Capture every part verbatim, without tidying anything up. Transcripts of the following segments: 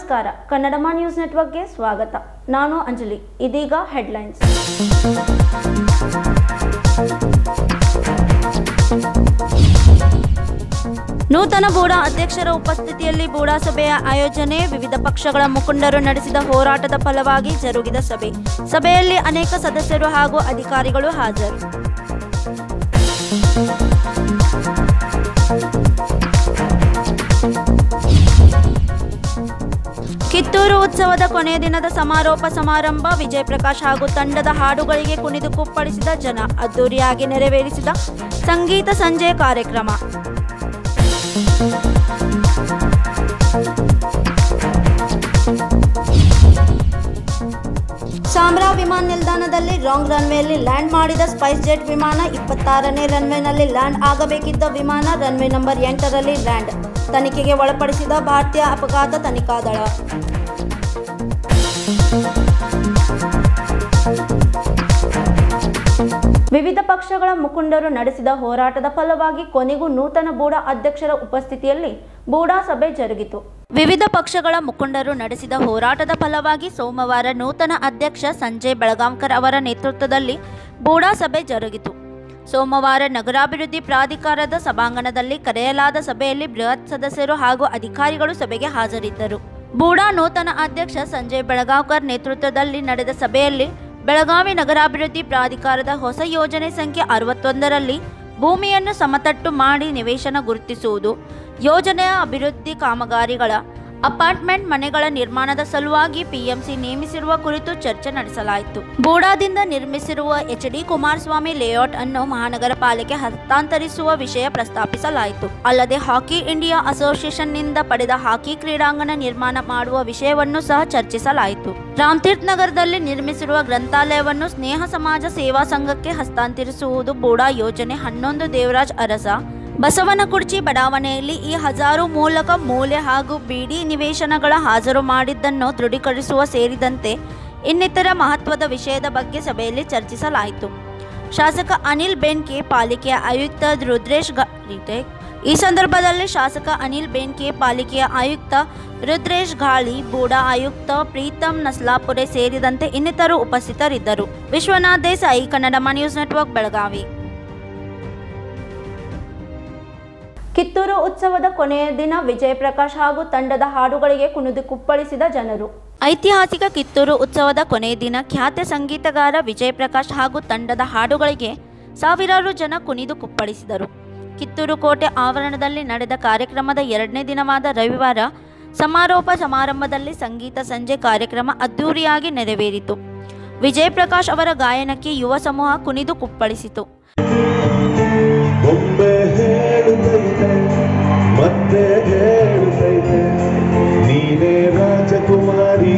ನಮಸ್ಕಾರ, ಕನ್ನಡಮ ನ್ಯೂಸ್ ನೆಟ್ವರ್ಕ್ಗೆ ಸ್ವಾಗತ. ನಾನು ಅಂಜಲಿ. ಇದೀಗ ಹೆಡ್ಲೈನ್ಸ್. ನೂತನ ಬೂಡಾ ಅಧ್ಯಕ್ಷರ ಉಪಸ್ಥಿತಿಯಲ್ಲಿ ಬೂಡಾ ಸಭೆಯ ಆಯೋಜನೆ. ವಿವಿಧ ಪಕ್ಷಗಳ ಮುಖಂಡರು ನಡೆಸಿದ ಹೋರಾಟದ ಫಲವಾಗಿ ಜರುಗಿದ ಸಭೆ. ಸಭೆಯಲ್ಲಿ ಅನೇಕ ಸದಸ್ಯರು ಹಾಗೂ ಅಧಿಕಾರಿಗಳು ಹಾಜರು. ಕಿತ್ತೂರು ಉತ್ಸವದ ಕೊನೆಯ ದಿನದ ಸಮಾರೋಪ ಸಮಾರಂಭ. ವಿಜಯ್ ಪ್ರಕಾಶ್ ಹಾಗೂ ತಂಡದ ಹಾಡುಗಳಿಗೆ ಕುಣಿದು ಕುಪ್ಪಳಿಸಿದ ಜನ. ಅದ್ದೂರಿಯಾಗಿ ನೆರವೇರಿಸಿದ ಸಂಗೀತ ಸಂಜೆ ಕಾರ್ಯಕ್ರಮ. ಸಾಂಬ್ರಾ ವಿಮಾನ ನಿಲ್ದಾಣದಲ್ಲಿ ರಾಂಗ್ ರನ್ವೇಯಲ್ಲಿ ಲ್ಯಾಂಡ್ ಮಾಡಿದ ಸ್ಪೈಸ್ ಜೆಟ್ ವಿಮಾನ. ಇಪ್ಪತ್ತಾರನೇ ರನ್ವೇನಲ್ಲಿ ಲ್ಯಾಂಡ್ ಆಗಬೇಕಿದ್ದ ವಿಮಾನ ರನ್ವೇ ನಂಬರ್ ಎಂಟರಲ್ಲಿ ಲ್ಯಾಂಡ್. ತನಿಖೆಗೆ ಒಳಪಡಿಸಿದ ಭಾರತೀಯ ಅಪಘಾತ ತನಿಖಾ ದಳ. ವಿವಿಧ ಪಕ್ಷಗಳ ಮುಖಂಡರು ನಡೆಸಿದ ಹೋರಾಟದ ಫಲವಾಗಿ ಕೊನೆಗೂ ನೂತನ ಬೂಡಾ ಅಧ್ಯಕ್ಷರ ಉಪಸ್ಥಿತಿಯಲ್ಲಿ ಬೂಡಾ ಸಭೆ ಜರುಗಿತು. ವಿವಿಧ ಪಕ್ಷಗಳ ಮುಖಂಡರು ನಡೆಸಿದ ಹೋರಾಟದ ಫಲವಾಗಿ ಸೋಮವಾರ ನೂತನ ಅಧ್ಯಕ್ಷ ಸಂಜಯ್ ಬೆಳಗಾಂಕರ್ ಅವರ ನೇತೃತ್ವದಲ್ಲಿ ಬೂಡಾ ಸಭೆ ಜರುಗಿತು. ಸೋಮವಾರ ನಗರಾಭಿವೃದ್ಧಿ ಪ್ರಾಧಿಕಾರದ ಸಭಾಂಗಣದಲ್ಲಿ ಕರೆಯಲಾದ ಸಭೆಯಲ್ಲಿ ಬೃಹತ್ ಸದಸ್ಯರು ಹಾಗೂ ಅಧಿಕಾರಿಗಳು ಸಭೆಗೆ ಹಾಜರಿದ್ದರು. ಬೂಡಾ ನೂತನ ಅಧ್ಯಕ್ಷ ಸಂಜಯ್ ಬೆಳಗಾಂಕರ್ ನೇತೃತ್ವದಲ್ಲಿ ನಡೆದ ಸಭೆಯಲ್ಲಿ ಬೆಳಗಾವಿ ನಗರಾಭಿವೃದ್ಧಿ ಪ್ರಾಧಿಕಾರದ ಹೊಸ ಯೋಜನೆ ಸಂಖ್ಯೆ ಅರವತ್ತೊಂದರಲ್ಲಿ ಭೂಮಿಯನ್ನು ಸಮತಟ್ಟು ಮಾಡಿ ನಿವೇಶನ ಗುರುತಿಸುವುದು, ಯೋಜನೆಯ ಅಭಿವೃದ್ಧಿ ಕಾಮಗಾರಿಗಳ ಅಪಾರ್ಟ್ಮೆಂಟ್ ಮನೆಗಳ ನಿರ್ಮಾಣದ ಸಲುವಾಗಿ ಪಿಎಂಸಿ ನೇಮಿಸಿರುವ ಕುರಿತು ಚರ್ಚೆ ನಡೆಸಲಾಯಿತು. ಬೂಡಾದಿಂದ ನಿರ್ಮಿಸಿರುವ ಎಚ್ ಡಿ ಕುಮಾರಸ್ವಾಮಿ ಲೇಔಟ್ ಅನ್ನು ಮಹಾನಗರ ಪಾಲಿಕೆ ಹಸ್ತಾಂತರಿಸುವ ವಿಷಯ ಪ್ರಸ್ತಾಪಿಸಲಾಯಿತು. ಅಲ್ಲದೆ ಹಾಕಿ ಇಂಡಿಯಾ ಅಸೋಸಿಯೇಷನ್ನಿಂದ ಪಡೆದ ಹಾಕಿ ಕ್ರೀಡಾಂಗಣ ನಿರ್ಮಾಣ ಮಾಡುವ ವಿಷಯವನ್ನು ಸಹ ಚರ್ಚಿಸಲಾಯಿತು. ರಾಮತೀರ್ಥ ನಗರದಲ್ಲಿ ನಿರ್ಮಿಸಿರುವ ಗ್ರಂಥಾಲಯವನ್ನು ಸ್ನೇಹ ಸಮಾಜ ಸೇವಾ ಸಂಘಕ್ಕೆ ಹಸ್ತಾಂತರಿಸುವುದು ಬೂಡಾ ಯೋಜನೆ. ಹನ್ನೊಂದು ದೇವರಾಜ್ ಅರಸ ಬಸವನಕುರ್ಚಿ ಬಡಾವಣೆಯಲ್ಲಿ ಈ ಹಜಾರು ಮೂಲಕ ಮೂಲೆ ಹಾಗೂ ಬಿಡಿ ನಿವೇಶನಗಳ ಹಾಜರು ಮಾಡಿದ್ದನ್ನು ದೃಢೀಕರಿಸುವ ಸೇರಿದಂತೆ ಇನ್ನಿತರ ಮಹತ್ವದ ವಿಷಯದ ಬಗ್ಗೆ ಸಭೆಯಲ್ಲಿ ಚರ್ಚಿಸಲಾಯಿತು. ಶಾಸಕ ಅನಿಲ್ ಬೆನ್ಕೆ, ಪಾಲಿಕೆಯ ಆಯುಕ್ತ ರುದ್ರೇಶ್ ಗಾಳಿ. ಈ ಸಂದರ್ಭದಲ್ಲಿ ಶಾಸಕ ಅನಿಲ್ ಬೆನ್ಕೆ, ಪಾಲಿಕೆಯ ಆಯುಕ್ತ ರುದ್ರೇಶ್ ಗಾಳಿ, ಬೂಡಾ ಆಯುಕ್ತ ಪ್ರೀತಂ ನಸ್ಲಾಪುರೆ ಸೇರಿದಂತೆ ಇನ್ನಿತರು ಉಪಸ್ಥಿತರಿದ್ದರು. Vishwanath Desai, Kannadama news network, Belagavi. ಕಿತ್ತೂರು ಉತ್ಸವದ ಕೊನೆಯ ದಿನ ವಿಜಯ್ ಪ್ರಕಾಶ್ ಹಾಗೂ ತಂಡದ ಹಾಡುಗಳಿಗೆ ಕುಣಿದು ಕುಪ್ಪಳಿಸಿದ ಜನರು. ಐತಿಹಾಸಿಕ ಕಿತ್ತೂರು ಉತ್ಸವದ ಕೊನೆಯ ದಿನ ಖ್ಯಾತ ಸಂಗೀತಗಾರ ವಿಜಯ್ ಪ್ರಕಾಶ್ ಹಾಗೂ ತಂಡದ ಹಾಡುಗಳಿಗೆ ಸಾವಿರಾರು ಜನ ಕುಣಿದು ಕುಪ್ಪಳಿಸಿದರು. ಕಿತ್ತೂರು ಕೋಟೆ ಆವರಣದಲ್ಲಿ ನಡೆದ ಕಾರ್ಯಕ್ರಮದ ಎರಡನೇ ದಿನವಾದ ರವಿವಾರ ಸಮಾರೋಪ ಸಮಾರಂಭದಲ್ಲಿ ಸಂಗೀತ ಸಂಜೆ ಕಾರ್ಯಕ್ರಮ ಅದ್ದೂರಿಯಾಗಿ ನೆರವೇರಿತು. ವಿಜಯ್ ಪ್ರಕಾಶ್ ಅವರ ಗಾಯನಕ್ಕೆ ಯುವ ಸಮೂಹ ಕುಣಿದು ಕುಪ್ಪಳಿಸಿತು. ಮತ್ತೆ ಹೇಳುತ್ತೈತೆ ನೀನೇ ರಾಜಕುಮಾರಿ.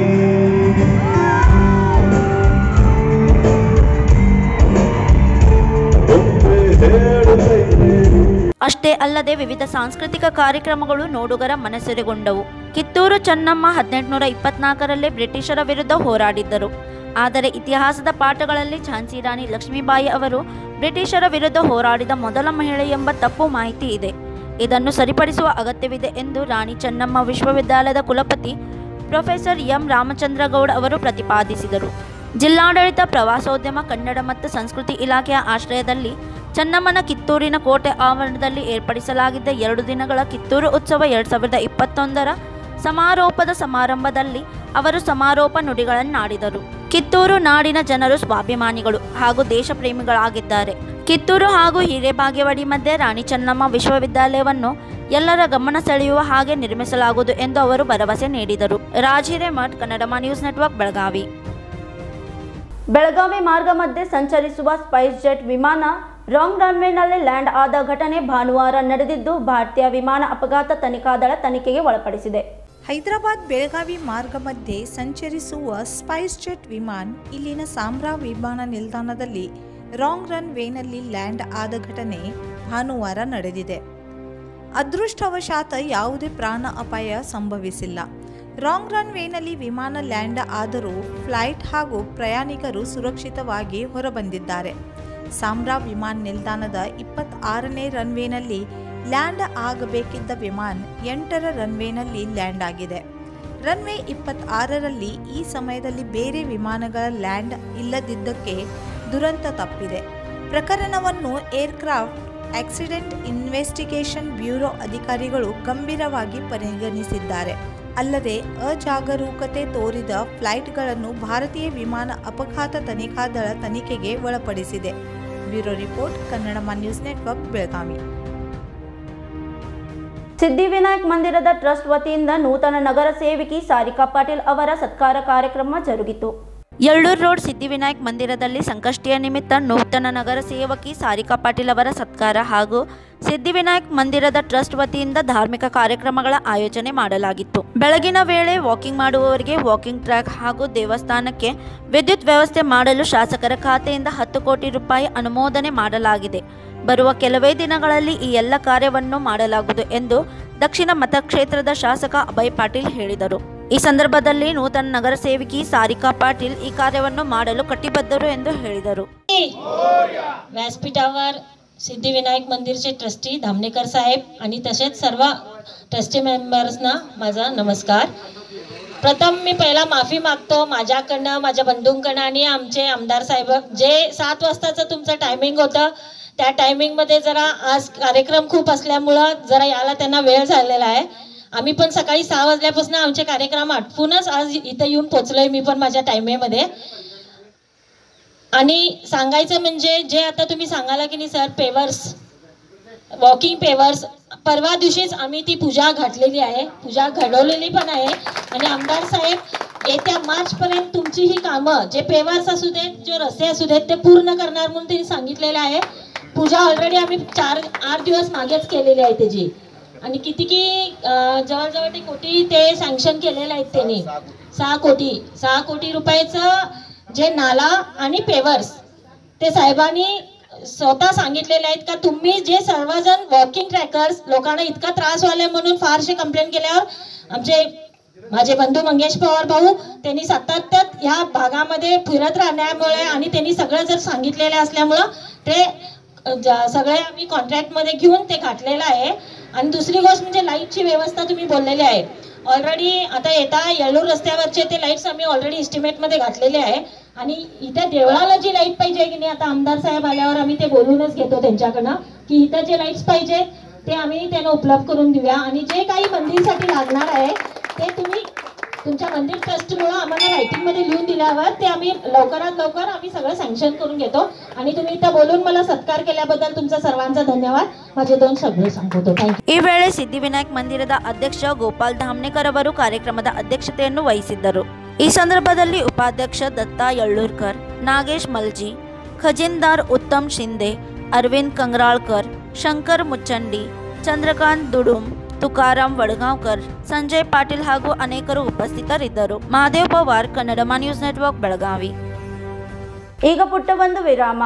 ಅಷ್ಟೇ ಅಲ್ಲದೆ ವಿವಿಧ ಸಾಂಸ್ಕೃತಿಕ ಕಾರ್ಯಕ್ರಮಗಳು ನೋಡುಗರ ಮನಸೆರೆಗೊಂಡವು. ಕಿತ್ತೂರು ಚೆನ್ನಮ್ಮ ಹದಿನೆಂಟುನೂರ ಇಪ್ಪತ್ನಾಲ್ಕರಲ್ಲೇ ಬ್ರಿಟಿಷರ ವಿರುದ್ಧ ಹೋರಾಡಿದ್ದರು. ಆದರೆ ಇತಿಹಾಸದ ಪಾಠಗಳಲ್ಲಿ ಝಾನ್ಸಿ ರಾಣಿ ಲಕ್ಷ್ಮೀಬಾಯಿ ಅವರು ಬ್ರಿಟಿಷರ ವಿರುದ್ಧ ಹೋರಾಡಿದ ಮೊದಲ ಮಹಿಳೆ ಎಂಬ ತಪ್ಪು ಮಾಹಿತಿ ಇದೆ. ಇದನ್ನು ಸರಿಪಡಿಸುವ ಅಗತ್ಯವಿದೆ ಎಂದು ರಾಣಿ ಚೆನ್ನಮ್ಮ ವಿಶ್ವವಿದ್ಯಾಲಯದ ಕುಲಪತಿ ಪ್ರೊಫೆಸರ್ ಎಂ ರಾಮಚಂದ್ರಗೌಡ ಅವರು ಪ್ರತಿಪಾದಿಸಿದರು. ಜಿಲ್ಲಾಡಳಿತ, ಪ್ರವಾಸೋದ್ಯಮ, ಕನ್ನಡ ಮತ್ತು ಸಂಸ್ಕೃತಿ ಇಲಾಖೆಯ ಆಶ್ರಯದಲ್ಲಿ ಚೆನ್ನಮ್ಮನ ಕಿತ್ತೂರಿನ ಕೋಟೆ ಆವರಣದಲ್ಲಿ ಏರ್ಪಡಿಸಲಾಗಿದ್ದ ಎರಡು ದಿನಗಳ ಕಿತ್ತೂರು ಉತ್ಸವ ಎರಡು ಸಾವಿರದ ಇಪ್ಪತ್ತೊಂದರ ಸಮಾರೋಪದ ಸಮಾರಂಭದಲ್ಲಿ ಅವರು ಸಮಾರೋಪ ನುಡಿಗಳನ್ನಾಡಿದರು. ಕಿತ್ತೂರು ನಾಡಿನ ಜನರು ಸ್ವಾಭಿಮಾನಿಗಳು ಹಾಗೂ ದೇಶ ಪ್ರೇಮಿಗಳಾಗಿದ್ದಾರೆ. ಕಿತ್ತೂರು ಹಾಗೂ ಹಿರೇಬಾಗೇವಾಡಿ ಮಧ್ಯೆ ರಾಣಿ ಚೆನ್ನಮ್ಮ ವಿಶ್ವವಿದ್ಯಾಲಯವನ್ನು ಎಲ್ಲರ ಗಮನ ಸೆಳೆಯುವ ಹಾಗೆ ನಿರ್ಮಿಸಲಾಗುವುದು ಎಂದು ಅವರು ಭರವಸೆ ನೀಡಿದರು. Raj Hiremath, Kannadama news network, Belagavi. ಬೆಳಗಾವಿ ಮಾರ್ಗ ಮಧ್ಯೆ ಸಂಚರಿಸುವ ಸ್ಪೈಸ್ ಜೆಟ್ ವಿಮಾನ ರಾಂಗ್ ರನ್ವೇನಲ್ಲಿ ಲ್ಯಾಂಡ್ ಆದ ಘಟನೆ ಭಾನುವಾರ ನಡೆದಿದ್ದು, ಭಾರತೀಯ ವಿಮಾನ ಅಪಘಾತ ತನಿಖಾ ದಳ ತನಿಖೆಗೆ ಒಳಪಡಿಸಿದೆ. ಹೈದರಾಬಾದ್ ಬೆಳಗಾವಿ ಮಾರ್ಗ ಮಧ್ಯೆ ಸಂಚರಿಸುವ ಸ್ಪೈಸ್ ಜೆಟ್ ವಿಮಾನ ಇಲ್ಲಿನ ಸಾಂಬ್ರಾ ವಿಮಾನ ನಿಲ್ದಾಣದಲ್ಲಿ ರಾಂಗ್ ರನ್ ವೇನಲ್ಲಿ ಲ್ಯಾಂಡ್ ಆದ ಘಟನೆ ಭಾನುವಾರ ನಡೆದಿದೆ. ಅದೃಷ್ಟವಶಾತ್ ಯಾವುದೇ ಪ್ರಾಣ ಅಪಾಯ ಸಂಭವಿಸಿಲ್ಲ. ರಾಂಗ್ ರನ್ ವೇನಲ್ಲಿ ವಿಮಾನ ಲ್ಯಾಂಡ್ ಆದರೂ ಫ್ಲೈಟ್ ಹಾಗೂ ಪ್ರಯಾಣಿಕರು ಸುರಕ್ಷಿತವಾಗಿ ಹೊರಬಂದಿದ್ದಾರೆ. ಸಾಂಬ್ರಾ ವಿಮಾನ ನಿಲ್ದಾಣದ ಇಪ್ಪತ್ತಾರನೇ ರನ್ವೇನಲ್ಲಿ ಲ್ಯಾಂಡ್ ಆಗಬೇಕಿದ್ದ ವಿಮಾನ ಎಂಟರ ರನ್ವೇನಲ್ಲಿ ಲ್ಯಾಂಡ್ ಆಗಿದೆ. ರನ್ವೇ ಇಪ್ಪತ್ತಾರರಲ್ಲಿ ಈ ಸಮಯದಲ್ಲಿ ಬೇರೆ ವಿಮಾನಗಳ ಲ್ಯಾಂಡ್ ಇಲ್ಲದಿದ್ದಕ್ಕೆ ದುರಂತ ತಪ್ಪಿದೆ. ಪ್ರಕರಣವನ್ನು ಏರ್ಕ್ರಾಫ್ಟ್ ಆಕ್ಸಿಡೆಂಟ್ ಇನ್ವೆಸ್ಟಿಗೇಷನ್ ಬ್ಯೂರೋ ಅಧಿಕಾರಿಗಳು ಗಂಭೀರವಾಗಿ ಪರಿಗಣಿಸಿದ್ದಾರೆ. ಅಲ್ಲದೆ ಅಜಾಗರೂಕತೆ ತೋರಿದ ಫ್ಲೈಟ್ಗಳನ್ನು ಭಾರತೀಯ ವಿಮಾನ ಅಪಘಾತ ತನಿಖಾ ದಳ ತನಿಖೆಗೆ ಒಳಪಡಿಸಿದೆ. Bureau report, Kannadama news network, Belagavi. Siddhivinayak ಮಂದಿರದ ಟ್ರಸ್ಟ್ ವತಿಯಿಂದ ನೂತನ ನಗರ ಸೇವಕಿ ಸಾರಿಕಾ ಪಾಟೀಲ್ ಅವರ ಸತ್ಕಾರ ಕಾರ್ಯಕ್ರಮ ಜರುಗಿತು. ಯಳ್ಳೂರು ರೋಡ್ ಸಿದ್ಧಿವಿನಾಯಕ್ ಮಂದಿರದಲ್ಲಿ ಸಂಕಷ್ಟಿಯ ನಿಮಿತ್ತ ನೂತನ ನಗರ ಸೇವಕಿ ಸಾರಿಕಾ ಪಾಟೀಲ್ ಅವರ ಸತ್ಕಾರ ಹಾಗೂ ಸಿದ್ಧಿವಿನಾಯಕ್ ಮಂದಿರದ ಟ್ರಸ್ಟ್ ವತಿಯಿಂದ ಧಾರ್ಮಿಕ ಕಾರ್ಯಕ್ರಮಗಳ ಆಯೋಜನೆ ಮಾಡಲಾಗಿತ್ತು. ಬೆಳಗಿನ ವೇಳೆ ವಾಕಿಂಗ್ ಮಾಡುವವರಿಗೆ ವಾಕಿಂಗ್ ಟ್ರ್ಯಾಕ್ ಹಾಗೂ ದೇವಸ್ಥಾನಕ್ಕೆ ವಿದ್ಯುತ್ ವ್ಯವಸ್ಥೆ ಮಾಡಲು ಶಾಸಕರ ಖಾತೆಯಿಂದ ಹತ್ತು ಕೋಟಿ ರೂಪಾಯಿ ಅನುಮೋದನೆ ಮಾಡಲಾಗಿದೆ. ಬರುವ ಕೆಲವೇ ದಿನಗಳಲ್ಲಿ ಈ ಎಲ್ಲ ಕಾರ್ಯವನ್ನು ಮಾಡಲಾಗುವುದು ಎಂದು ದಕ್ಷಿಣ ಮತಕ್ಷೇತ್ರದ ಶಾಸಕ ಅಭಯ್ ಪಾಟೀಲ್ ಹೇಳಿದರು. ಈ ಸಂದರ್ಭದಲ್ಲಿ ನೂತನ ನಗರ ಸೇವಕಿ सारिका पाटील ಈ ಕಾರ್ಯವನ್ನು ಮಾಡಲು ಕಟಿಬದ್ಧರು ಎಂದು ಹೇಳಿದರು. व्यासपीठावर सिद्धिविनायक मंदिरचे ट्रस्टी धामणेकर साहेब आणि तसेच सर्व ट्रस्टी मेंबर्सना माझा नमस्कार. प्रथम मी पहिला माफी मागतो माझ्याकडनं, माझ्या बंधूंकडनं आणि आमचे आमदार साहेब, जे सात वाजताचं तुमचं टायमिंग होतं त्या टायमिंगमध्ये जरा आज कार्यक्रम खूप असल्यामुळं जरा यायला त्यांना वेळ झालेला आहे. आम्ही पण सकाळी सहा वाजल्यापासून आमचे कार्यक्रम आटपूनच आज इथं येऊन पोचलोय मी पण माझ्या टायमेमध्ये. आणि सांगायचं म्हणजे जे आता तुम्ही सांगाला की नाही सर, पेवर्स, वॉकिंग पेवर्स, परवा दिवशीच आम्ही ती पूजा घातलेली आहे, पूजा घडवलेली पण आहे. आणि आमदार साहेब येत्या मार्चपर्यंत तुमची ही कामं, जे पेवर्स असू देत, जे रस्ते असू देत, ते पूर्ण करणार म्हणून त्यांनी सांगितलेलं आहे. पूजा ऑलरेडी आम्ही चार आठ दिवस मागेच केलेली आहे त्याची. आणि किती की जवळजवळ ते कोटी ते सँक्शन केलेले आहेत त्यांनी, सहा कोटी सहा कोटी रुपयाचं जे नाला आणि पेवर्स ते साहेबांनी स्वतः सांगितलेले आहेत का तुम्ही जे सर्वजण वॉकिंग ट्रॅकर्स लोकांना इतका त्रास व्हायला म्हणून फारसे कंप्लेंट केल्यावर आमचे माझे बंधू मंगेश पवार भाऊ त्यांनी सातत्यात ह्या भागामध्ये फिरत राहण्यामुळे आणि त्यांनी सगळं जर सांगितलेलं असल्यामुळं ते सगळे आम्ही कॉन्ट्रॅक्टमध्ये घेऊन ते घातलेलं आहे. आणि दुसरी गोष्ट म्हणजे लाईटची व्यवस्था तुम्ही बोललेली आहे. ऑलरेडी आता येता येळूर रस्त्यावरचे ते लाईट्स आम्ही ऑलरेडी एस्टिमेटमध्ये घातलेले आहे. आणि इथं देवळाला जी लाईट पाहिजे की नाही, आता आमदार साहेब आल्यावर आम्ही ते बोलूनच घेतो त्यांच्याकडनं की इथं जे लाईट्स पाहिजे ते आम्ही त्यांना उपलब्ध करून देऊया. आणि जे काही मंदिरसाठी लागणार आहे ते तुम्ही तुमच्या मंदिर ट्रस्टमुळे आम्हाला रायटिंगमध्ये लिहून दिल्यावर ते आम्ही लवकरात लवकर आम्ही सगळं सँक्शन करून घेतो. आणि तुम्ही इथं बोलून मला सत्कार केल्याबद्दल तुमचा सर्वांचा धन्यवाद. माझे दोन शब्द सांगतो. Thank you. ಈ ವೇಳೆ ಸಿದ್ಧಿವಿನಾಯಕ್ ಮಂದಿರದ ಅಧ್ಯಕ್ಷ ಗೋಪಾಲ್ ಧಾಮ್ನೇಕರ್ ಅವರು ಕಾರ್ಯಕ್ರಮದ ಅಧ್ಯಕ್ಷತೆಯನ್ನು ವಹಿಸಿದ್ದರು. ಈ ಸಂದರ್ಭದಲ್ಲಿ ಉಪಾಧ್ಯಕ್ಷ ದತ್ತಾ ಯಳ್ಳೂರ್ಕರ್, ನಾಗೇಶ್ ಮಲ್ಜಿ, ಖಜಿನ್ದಾರ್ ಉತ್ತಮ್ ಶಿಂದೆ, ಅರವಿಂದ್ ಕಂಗ್ರಾಳ್ಕರ್, ಶಂಕರ್ ಮುಚ್ಚಂಡಿ, ಚಂದ್ರಕಾಂತ್ ದುಡುಮ್, ತುಕಾರಾಮ್ ವಡಗಾಂವ್ಕರ್, ಸಂಜಯ್ ಪಾಟೀಲ್ ಹಾಗೂ ಅನೇಕರು ಉಪಸ್ಥಿತರಿದ್ದರು. Mahadev Pawar, Kannadama news network, Belagavi. ಈಗ ಪುಟ್ಟ ಒಂದು ವಿರಾಮ.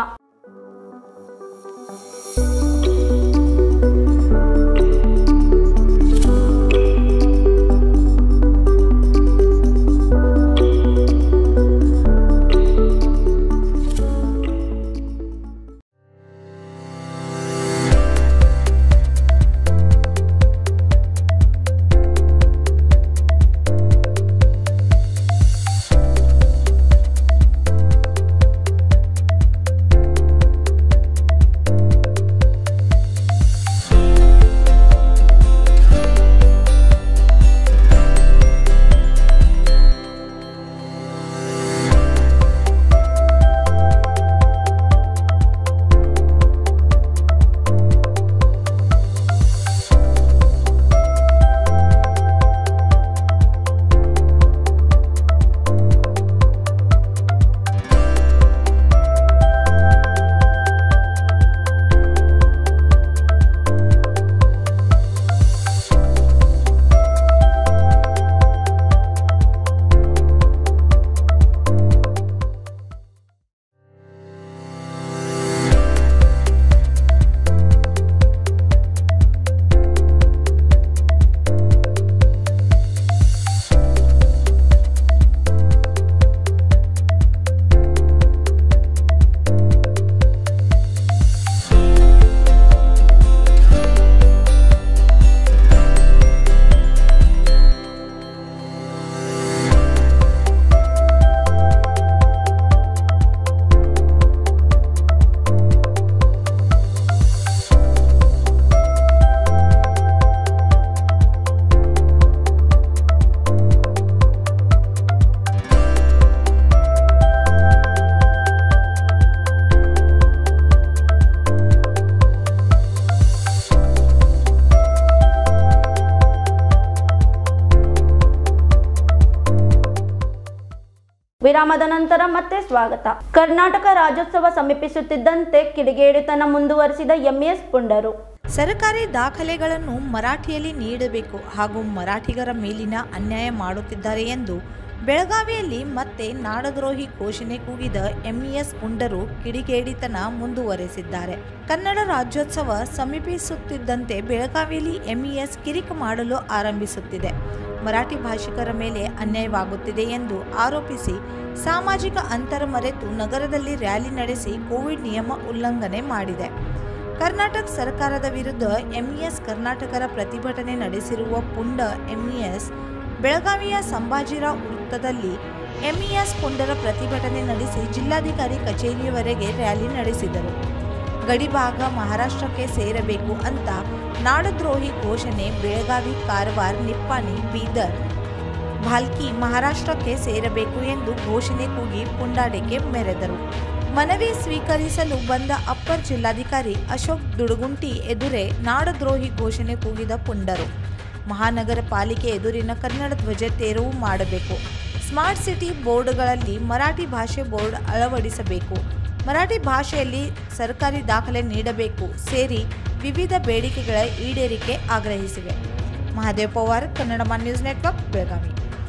ವಿರಾಮದ ನಂತರ ಮತ್ತೆ ಸ್ವಾಗತ. ಕರ್ನಾಟಕ ರಾಜ್ಯೋತ್ಸವ ಸಮೀಪಿಸುತ್ತಿದ್ದಂತೆ ಕಿಡಿಗೇಡಿತನ ಮುಂದುವರಿಸಿದ ಎಂಇಎಸ್ ಪುಂಡರು. ಸರ್ಕಾರಿ ದಾಖಲೆಗಳನ್ನು ಮರಾಠಿಯಲ್ಲಿ ನೀಡಬೇಕು ಹಾಗೂ ಮರಾಠಿಗರ ಮೇಲಿನ ಅನ್ಯಾಯ ಮಾಡುತ್ತಿದ್ದಾರೆ ಎಂದು ಬೆಳಗಾವಿಯಲ್ಲಿ ಮತ್ತೆ ನಾಡದ್ರೋಹಿ ಘೋಷಣೆ ಕೂಗಿದ ಎಂಇಎಸ್ ಪುಂಡರು ಕಿಡಿಗೇಡಿತನ ಮುಂದುವರೆಸಿದ್ದಾರೆ. ಕನ್ನಡ ರಾಜ್ಯೋತ್ಸವ ಸಮೀಪಿಸುತ್ತಿದ್ದಂತೆ ಬೆಳಗಾವಿಯಲ್ಲಿ ಎಂಇಎಸ್ ಕಿರಿಕ್ ಮಾಡಲು ಆರಂಭಿಸುತ್ತಿದೆ. ಮರಾಠಿ ಭಾಷಿಕರ ಮೇಲೆ ಅನ್ಯಾಯವಾಗುತ್ತಿದೆ ಎಂದು ಆರೋಪಿಸಿ ಸಾಮಾಜಿಕ ಅಂತರ ಮರೆತು ನಗರದಲ್ಲಿ ರ್ಯಾಲಿ ನಡೆಸಿ ಕೋವಿಡ್ ನಿಯಮ ಉಲ್ಲಂಘನೆ ಮಾಡಿದೆ. ಕರ್ನಾಟಕ ಸರ್ಕಾರದ ವಿರುದ್ಧ ಎಂಇಎಸ್ ಕರ್ನಾಟಕರ ಪ್ರತಿಭಟನೆ ನಡೆಸಿರುವ ಪುಂಡ ಎಂಇಎಸ್ ಬೆಳಗಾವಿಯ ಸಂಭಾಜಿರಾವ್ ವೃತ್ತದಲ್ಲಿ ಎಂಇಎಸ್ ಪುಂಡರ ಪ್ರತಿಭಟನೆ ನಡೆಸಿ ಜಿಲ್ಲಾಧಿಕಾರಿ ಕಚೇರಿಯವರೆಗೆ ರ್ಯಾಲಿ ನಡೆಸಿದರು. ಗಡಿಭಾಗ ಮಹಾರಾಷ್ಟ್ರಕ್ಕೆ ಸೇರಬೇಕು ಅಂತ ನಾಡದ್ರೋಹಿ ಘೋಷಣೆ ಬೆಳಗಾವಿ, ಕಾರವಾರ, ನಿಪ್ಪಾಣಿ, ಬೀದರ್, ಭಾಲ್ಕಿ ಮಹಾರಾಷ್ಟ್ರಕ್ಕೆ ಸೇರಬೇಕು ಎಂದು ಘೋಷಣೆ ಕೂಗಿ ಪುಂಡಾಟಿಕೆ ಮೆರೆದರು. ಮನವಿ ಸ್ವೀಕರಿಸಲು ಬಂದ ಅಪ್ಪರ್ ಜಿಲ್ಲಾಧಿಕಾರಿ ಅಶೋಕ್ ದುಡುಗುಂಟಿ ಎದುರೇ ನಾಡದ್ರೋಹಿ ಘೋಷಣೆ ಕೂಗಿದ ಪುಂಡರು ಮಹಾನಗರ ಪಾಲಿಕೆ ಎದುರಿನ ಕನ್ನಡ ಧ್ವಜ ತೆರವು ಮಾಡಬೇಕು, ಸ್ಮಾರ್ಟ್ ಸಿಟಿ ಬೋರ್ಡ್ಗಳಲ್ಲಿ ಮರಾಠಿ ಭಾಷೆ ಬೋರ್ಡ್ ಅಳವಡಿಸಬೇಕು, ಮರಾಠಿ ಭಾಷೆಯಲ್ಲಿ ಸರ್ಕಾರಿ ದಾಖಲೆ ನೀಡಬೇಕು ಸೇರಿ ವಿವಿಧ ಬೇಡಿಕೆಗಳ ಈಡೇರಿಕೆ ಆಗ್ರಹಿಸಿವೆ. Mahadev Pawar, Kannada news network, Belagavi.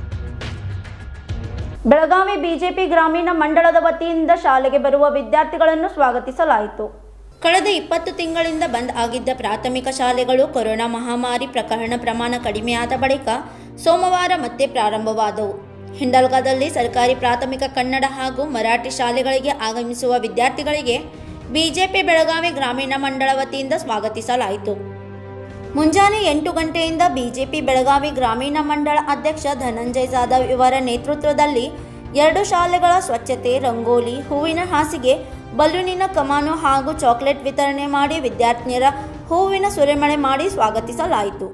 Belagavi BJP ಗ್ರಾಮೀಣ ಮಂಡಳದ ವತಿಯಿಂದ ಶಾಲೆಗೆ ಬರುವ ವಿದ್ಯಾರ್ಥಿಗಳನ್ನು ಸ್ವಾಗತಿಸಲಾಯಿತು. ಕಳೆದ ಇಪ್ಪತ್ತು ತಿಂಗಳಿಂದ ಬಂದ್ ಆಗಿದ್ದ ಪ್ರಾಥಮಿಕ ಶಾಲೆಗಳು ಕೊರೋನಾ ಮಹಾಮಾರಿ ಪ್ರಕರಣ ಪ್ರಮಾಣ ಕಡಿಮೆಯಾದ ಬಳಿಕ ಸೋಮವಾರ ಮತ್ತೆ ಪ್ರಾರಂಭವಾದವು. ಹಿಂಡಲ್ಗಾದಲ್ಲಿ ಸರ್ಕಾರಿ ಪ್ರಾಥಮಿಕ ಕನ್ನಡ ಹಾಗೂ ಮರಾಠಿ ಶಾಲೆಗಳಿಗೆ ಆಗಮಿಸುವ ವಿದ್ಯಾರ್ಥಿಗಳಿಗೆ ಬಿಜೆಪಿ ಬೆಳಗಾವಿ ಗ್ರಾಮೀಣ ಮಂಡಳ ವತಿಯಿಂದ ಸ್ವಾಗತಿಸಲಾಯಿತು. ಮುಂಜಾನೆ ಎಂಟು ಗಂಟೆಯಿಂದ ಬಿಜೆಪಿ ಬೆಳಗಾವಿ ಗ್ರಾಮೀಣ ಮಂಡಳ ಅಧ್ಯಕ್ಷ ಧನಂಜಯ ಜಾಧವ್ ಇವರ ನೇತೃತ್ವದಲ್ಲಿ ಎರಡು ಶಾಲೆಗಳ ಸ್ವಚ್ಛತೆ, ರಂಗೋಲಿ, ಹೂವಿನ ಹಾಸಿಗೆ, ಬಲೂನಿನ ಕಮಾನು ಹಾಗೂ ಚಾಕ್ಲೇಟ್ ವಿತರಣೆ ಮಾಡಿ ವಿದ್ಯಾರ್ಥಿನಿಯರ ಹೂವಿನ ಸುರಿಮಳೆ ಮಾಡಿ ಸ್ವಾಗತಿಸಲಾಯಿತು.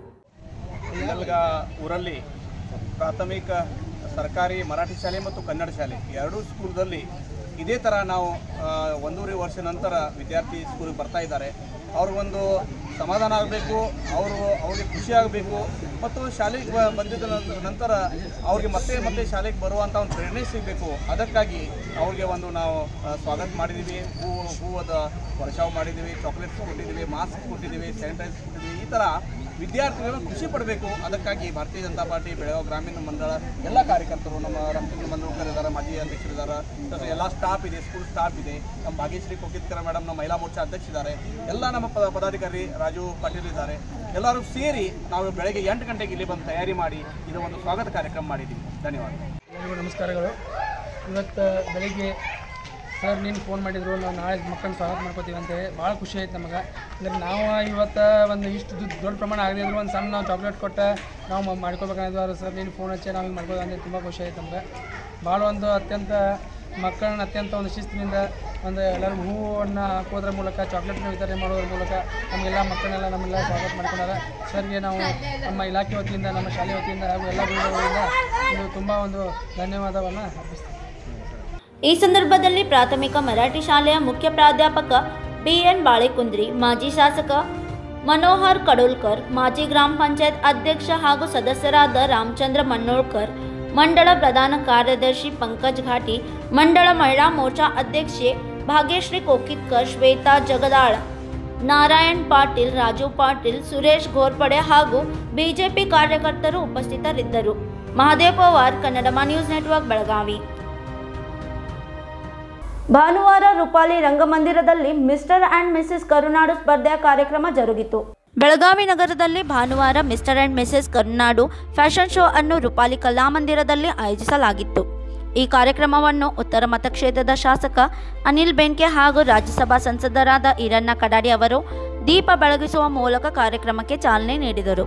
ಊರಲ್ಲಿ ಪ್ರಾಥಮಿಕ ಸರ್ಕಾರಿ ಮರಾಠಿ ಶಾಲೆ ಮತ್ತು ಕನ್ನಡ ಶಾಲೆ ಎರಡೂ ಸ್ಕೂಲ್ದಲ್ಲಿ ಇದೇ ಥರ ನಾವು ಒಂದೂವರೆ ವರ್ಷ ನಂತರ ವಿದ್ಯಾರ್ಥಿ ಸ್ಕೂಲಿಗೆ ಬರ್ತಾ ಇದ್ದಾರೆ. ಅವ್ರಿಗೊಂದು ಸಮಾಧಾನ ಆಗಬೇಕು, ಅವರು ಅವ್ರಿಗೆ ಖುಷಿ ಆಗಬೇಕು ಮತ್ತು ಶಾಲೆಗೆ ಬಂದಿದ್ದ ನಂತರ ಅವ್ರಿಗೆ ಮತ್ತೆ ಮತ್ತೆ ಶಾಲೆಗೆ ಬರುವಂಥ ಒಂದು ಪ್ರೇರಣೆ ಸಿಗಬೇಕು. ಅದಕ್ಕಾಗಿ ಅವ್ರಿಗೆ ಒಂದು ನಾವು ಸ್ವಾಗತ ಮಾಡಿದ್ದೀವಿ, ಹೂವು ಹೂವದ ವರ್ಷಾವ್ ಮಾಡಿದ್ದೀವಿ, ಚಾಕ್ಲೇಟ್ಸ್ ಕೊಟ್ಟಿದ್ದೀವಿ, ಮಾಸ್ಕ್ ಕೊಟ್ಟಿದ್ದೀವಿ, ಸ್ಯಾನಿಟೈಸ್ ಕೊಟ್ಟಿದ್ದೀವಿ. ಈ ಥರ ವಿದ್ಯಾರ್ಥಿಗಳು ಖುಷಿ ಪಡಬೇಕು. ಅದಕ್ಕಾಗಿ ಭಾರತೀಯ ಜನತಾ ಪಾರ್ಟಿ ಬೆಳಗಾವಿ ಗ್ರಾಮೀಣ ಮಂಡಳ ಎಲ್ಲ ಕಾರ್ಯಕರ್ತರು, ನಮ್ಮ ರಾಮಚಂದ್ರ ಮಂಡೋಳ್ಕರ್ ಇದ್ದಾರೆ, ಮಾಜಿ ಅಧ್ಯಕ್ಷರಿದ್ದಾರೆ, ಎಲ್ಲ ಸ್ಟಾಫ್ ಇದೆ, ಸ್ಕೂಲ್ ಸ್ಟಾಫ್ ಇದೆ, ನಮ್ಮ ಭಾಗ್ಯಶ್ರೀ ಕೋಕಿತ್ಕರ ಮೇಡಮ್ ನಮ್ಮ ಮಹಿಳಾ ಮೋರ್ಚಾ ಅಧ್ಯಕ್ಷರಿದ್ದಾರೆ, ಎಲ್ಲ ನಮ್ಮ ಪದಾಧಿಕಾರಿ ರಾಜು ಪಾಟೀಲ್ ಇದ್ದಾರೆ. ಎಲ್ಲರೂ ಸೇರಿ ನಾವು ಬೆಳಗ್ಗೆ ಎಂಟು ಗಂಟೆಗೆ ಇಲ್ಲಿ ಬಂದು ತಯಾರಿ ಮಾಡಿ ಇದು ಒಂದು ಸ್ವಾಗತ ಕಾರ್ಯಕ್ರಮ ಮಾಡಿದ್ದೀವಿ. ಧನ್ಯವಾದ. ಎಲ್ಲರಿಗೂ ನಮಸ್ಕಾರಗಳು. ಇವತ್ತು ಬೆಳಿಗ್ಗೆ ಸರ್ ನೀನು ಫೋನ್ ಮಾಡಿದ್ರು, ನಾವು ನಾಳೆ ಮಕ್ಕಳನ್ನ ಸ್ವಾಗತ ಮಾಡ್ಕೋತೀವಿ ಅಂತೇಳಿ ಭಾಳ ಖುಷಿ ಆಯ್ತು ನಮಗೆ. ಅಂದರೆ ನಾವು ಇವತ್ತು ಒಂದು ಇಷ್ಟು ದೊಡ್ಡ ಪ್ರಮಾಣ ಆಗದೆ ಇದ್ರು ಒಂದು ಸಣ್ಣ ನಾವು ಚಾಕ್ಲೇಟ್ ಕೊಟ್ಟು ನಾವು ಮಾಡ್ಕೋಬೇಕಂದ್ರೆ ಸರ್ ನೀನು ಫೋನ್ ಹಚ್ಚಿ ನಾವು ಹಿಂಗೆ ಮಾಡ್ಕೋದು ಅಂದರೆ ತುಂಬ ಖುಷಿ ಆಯ್ತು ನಮಗೆ. ಭಾಳ ಒಂದು ಅತ್ಯಂತ ಮಕ್ಕಳನ್ನ ಅತ್ಯಂತ ಒಂದು ಶಿಸ್ತಿನಿಂದ ಒಂದು ಎಲ್ಲರೂ ಹೂವನ್ನು ಹಾಕೋದ್ರ ಮೂಲಕ, ಚಾಕ್ಲೇಟ್ನ ವಿತರಣೆ ಮಾಡೋದ್ರ ಮೂಲಕ ನಮಗೆಲ್ಲ ಮಕ್ಕಳನ್ನೆಲ್ಲ ನಮ್ಮೆಲ್ಲ ಸ್ವಾಗತ ಮಾಡ್ಕೊಂಡಾರ. ಸರ್ಗೆ ನಾವು ನಮ್ಮ ಇಲಾಖೆ ವತಿಯಿಂದ, ನಮ್ಮ ಶಾಲೆ ವತಿಯಿಂದ ಹಾಗೂ ಎಲ್ಲ ಗುರುಗಳಿಂದ ಇದು ತುಂಬ ಒಂದು ಧನ್ಯವಾದವನ್ನು ಅರ್ಪಿಸ್ತೀವಿ. ಈ ಸಂದರ್ಭದಲ್ಲಿ ಪ್ರಾಥಮಿಕ ಮರಾಠಿ ಶಾಲೆಯ ಮುಖ್ಯ ಪ್ರಾಧ್ಯಾಪಕ ಬಿ ಎನ್ ಬಾಳೆಕುಂದ್ರಿ, ಮಾಜಿ ಶಾಸಕ ಮನೋಹರ್ ಕಡೋಲ್ಕರ್, ಮಾಜಿ ಗ್ರಾಮ ಪಂಚಾಯತ್ ಅಧ್ಯಕ್ಷ ಹಾಗೂ ಸದಸ್ಯರಾದ ರಾಮಚಂದ್ರ ಮನ್ನೋಳ್ಕರ್, ಮಂಡಳ ಪ್ರಧಾನ ಕಾರ್ಯದರ್ಶಿ ಪಂಕಜ್ ಘಾಟಿ, ಮಂಡಳ ಮಹಿಳಾ ಮೋರ್ಚಾ ಅಧ್ಯಕ್ಷೆ ಭಾಗ್ಯಶ್ರೀ ಕೋಕಿತ್ಕರ್, ಶ್ವೇತಾ ಜಗದಾಳ್, ನಾರಾಯಣ್ ಪಾಟೀಲ್, ರಾಜು ಪಾಟೀಲ್, ಸುರೇಶ್ ಘೋರ್ಪಡೆ ಹಾಗೂ ಬಿಜೆಪಿ ಕಾರ್ಯಕರ್ತರು ಉಪಸ್ಥಿತರಿದ್ದರು. Mahadev Pawar, Kannada news network, Belagavi. ಭಾನುವಾರ ರೂಪಾಲಿ ರಂಗಮಂದಿರದಲ್ಲಿ ಮಿಸ್ಟರ್ ಆ್ಯಂಡ್ ಮಿಸೆಸ್ ಕರುನಾಡು ಸ್ಪರ್ಧೆಯ ಕಾರ್ಯಕ್ರಮ ಜರುಗಿತು. ಬೆಳಗಾವಿ ನಗರದಲ್ಲಿ ಭಾನುವಾರ mister and missus Karunadu fashion show ಅನ್ನು ರೂಪಾಲಿ ಕಲಾಮಂದಿರದಲ್ಲಿ ಆಯೋಜಿಸಲಾಗಿತ್ತು. ಈ ಕಾರ್ಯಕ್ರಮವನ್ನು ಉತ್ತರ ಮತಕ್ಷೇತ್ರದ ಶಾಸಕ ಅನಿಲ್ ಬೆನ್ಕೆ ಹಾಗೂ ರಾಜ್ಯಸಭಾ ಸಂಸದರಾದ ಈರಣ್ಣ ಕಡಾಡಿ ಅವರು ದೀಪ ಬೆಳಗಿಸುವ ಮೂಲಕ ಕಾರ್ಯಕ್ರಮಕ್ಕೆ ಚಾಲನೆ ನೀಡಿದರು.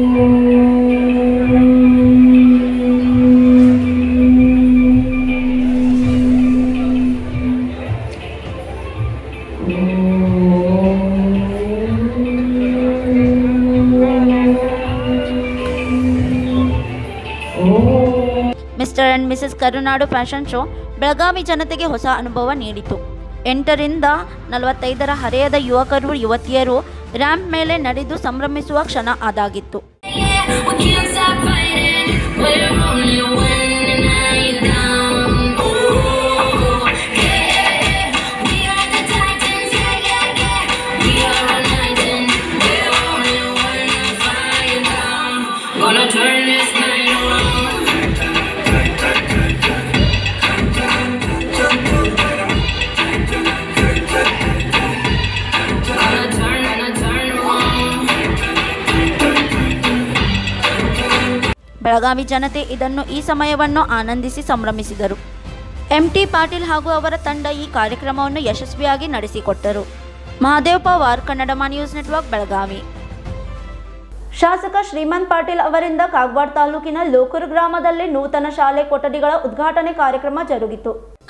Mister and missus Karunadu fashion show Belagavi ಜನತೆಗೆ ಹೊಸ ಅನುಭವ ನೀಡಿತು. ಎಂಟರಿಂದ ನಲವತ್ತೈದರ ಹರೆಯದ ಯುವಕರು ಯುವತಿಯರು ರ್ಯಾಂಪ್ ಮೇಲೆ ನಡೆದು ಸಂಭ್ರಮಿಸುವ ಕ್ಷಣ ಅದಾಗಿತ್ತು. We can't stop fighting, we're only one night down. Belagavi ಜನತೆ ಇದನ್ನು ಈ ಸಮಯವನ್ನು ಆನಂದಿಸಿ ಸಂಭ್ರಮಿಸಿದರು. ಎಂಟಿ ಪಾಟೀಲ್ ಹಾಗೂ ಅವರ ತಂಡ ಈ ಕಾರ್ಯಕ್ರಮವನ್ನು ಯಶಸ್ವಿಯಾಗಿ ನಡೆಸಿಕೊಟ್ಟರು. Mahadev Pawar, Kannadama news network, Belagavi. ಶಾಸಕ ಶ್ರೀಮಂತ್ ಪಾಟೀಲ್ ಅವರಿಂದ ಕಾಗವಾಡ ತಾಲೂಕಿನ ಲೋಕೂರು ಗ್ರಾಮದಲ್ಲಿ ನೂತನ ಶಾಲೆ ಕೊಠಡಿಗಳ ಉದ್ಘಾಟನೆ ಕಾರ್ಯಕ್ರಮ ಜರುಗಿತು.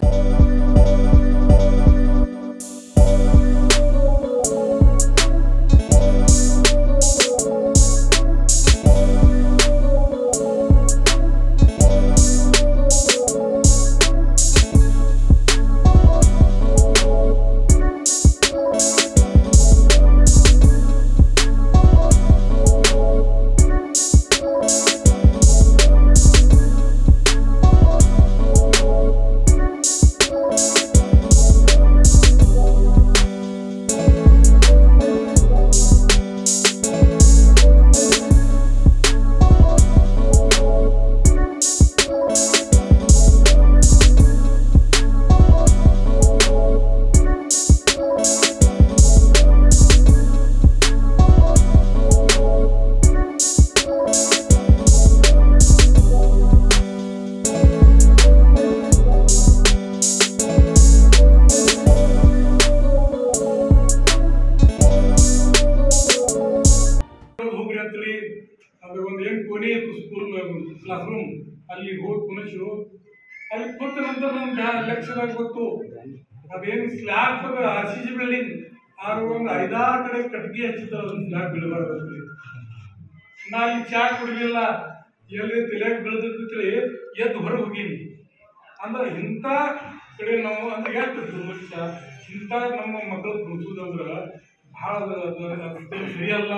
ಕ್ಲಾಸ್ರೂಮ್ ಅಲ್ಲಿ ಹೋಗಿ ಕುಣಿಸು ಅಲ್ಲಿ ಕೂತ ನಂತರ ನಮ್ಗೆ ಲಕ್ಷದಾಗ ಗೊತ್ತು ಅದೇನು slab R C G building ಆರು ಒಂದು ಐದಾರು ಕಡೆ ಕಟ್ಗೆ ಹಚ್ಚಿದ್ರು ಅದನ್ನ ಸ್ಲ್ಯಾಬ್ ಬೀಳಬಾರ್ದು. ನಾ ಅಲ್ಲಿ ಚಾ ಕುಡಿಲಿಲ್ಲ, ಎಲ್ಲಿ ತಲೆಯಾಗ ಬೆಳೆದಿರ್ತೇಳಿ ಎದ್ದು ಹೊರಗೆ ಹೋಗೀನಿ ಅಂದ್ರೆ ಇಂಥ ಕಡೆ ನಾವು ಅಂದ್ರೆ ಎಷ್ಟು ದುರ್ಮುಖ ಇಂಥ ನಮ್ಮ ಮಕ್ಕಳು ಕುಣಿಸೋದಂದ್ರೆ ಭಾಳ ಸರಿಯಲ್ಲ.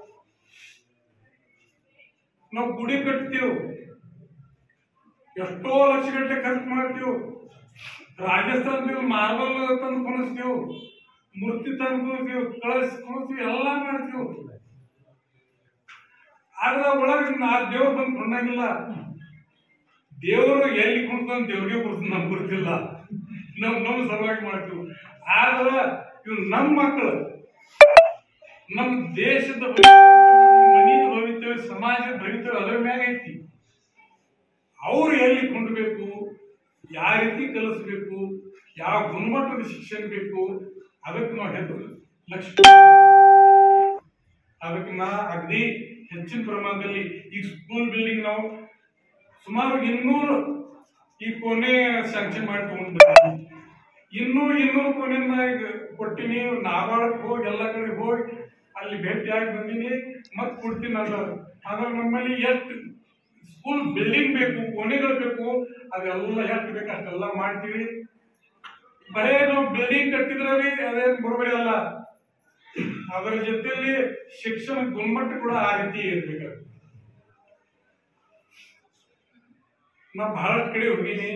ನಾವು ಗುಡಿ ಕಟ್ತೀವಿ, ಎಷ್ಟೋ ಲಕ್ಷ ಗಟ್ಟಲೆ ಖರ್ಚು ಮಾಡ್ತೀವಿ, ರಾಜಸ್ಥಾನದಲ್ಲಿ ಮಾರ್ಬಲ್ ತಂದು ಕುಣಿಸ್ತೀವಿ, ಮೂರ್ತಿ ತಂದು ಕುಣಿಸ್ತೀವಿ, ಕಳಸಿ ಕುಣಿಸ್ತೀವಿ, ಎಲ್ಲ ಮಾಡ್ತೀವಿ. ಆದ್ರೆ ಒಳಗೆ ನಾ ದೇವ್ರು ಬಂದು ಕೊಂಡಂಗಿಲ್ಲ. ದೇವರು ಎಲ್ಲಿ ಕುಣಿಸ್ತಾನೆ ದೇವ್ರಿಗೆ ಕುಣಿಸ್ ನಮ್ಗೆ ಗೊತ್ತಿಲ್ಲ, ನಾವು ನಮ್ಮ ಸಲುವಾಗಿ ಮಾಡ್ತೀವಿ. ಆದ್ರೆ ಇವ್ ನಮ್ಮ ಮಕ್ಕಳು ನಮ್ಮ ದೇಶದ ಮನೆಯ ಭವಿತವ್ಯ, ಸಮಾಜದ ಭವಿತವ್ಯ ಅದರ ಮ್ಯಾಗ ಐತಿ. ಅವ್ರು ಎಲ್ಲಿ ಕೊಂಡ್ಬೇಕು, ಯಾವ ರೀತಿ ಕಲಿಸ್ಬೇಕು, ಯಾವ ಗುಣಮಟ್ಟದ ಶಿಕ್ಷಣ ಬೇಕು, ಅದಕ್ಕೆ ನಾವು ಹೆಚ್ಚು ಲಕ್ಷ ಅದಕ್ಕೆ ನಾ ಅಗದಿ ಹೆಚ್ಚಿನ ಪ್ರಮಾಣದಲ್ಲಿ ಈ ಸ್ಕೂಲ್ ಬಿಲ್ಡಿಂಗ್ ನಾವು ಸುಮಾರು ಇನ್ನೂರು ಈ ಕೊನೆ ಸ್ಯಾಂಕ್ಷನ್ ಮಾಡಿ ತಗೊಂಡ್ಬರ್ತೀವಿ. ಇನ್ನೂರು ಇನ್ನೂರು ಕೊನೆಯನ್ನ ಈಗ ಕೊಟ್ಟಿನಿ. ನಾವಾಡಕ್ಕೆ ಹೋಗಿ ಎಲ್ಲ ಕಡೆ ಹೋಗಿ ಅಲ್ಲಿ ಭೇಟಿಯಾಗಿ ಬಂದೀನಿ, ಮತ್ತೆ ಕೊಡ್ತೀನಿ ಅಂತ. ಆದ್ರೆ ನಮ್ಮಲ್ಲಿ ಎಷ್ಟು ಸ್ಕೂಲ್ ಬಿಲ್ಡಿಂಗ್ ಬೇಕು, ಕೊನೆಗಳು ಬೇಕು, ಅದೆಲ್ಲ ಎಷ್ಟು ಬೇಕು ಅಷ್ಟೆಲ್ಲ ಮಾಡ್ತೀವಿ. ಬರೇ ನಾವು ಬಿಲ್ಡಿಂಗ್ ಕಟ್ಟಿದ್ರೆ ಅದೇನು ಬರೋಬರಿ ಅಲ್ಲ, ಅದರ ಜೊತೆಯಲ್ಲಿ ಶಿಕ್ಷಣ ಗುಣಮಟ್ಟ ಕೂಡ ಆ ರೀತಿ ಇರ್ಬೇಕಾಗ್ತದೆ. ನಾ ಬಹಳಷ್ಟು ಕಡೆ ಹೋಗೀನಿ,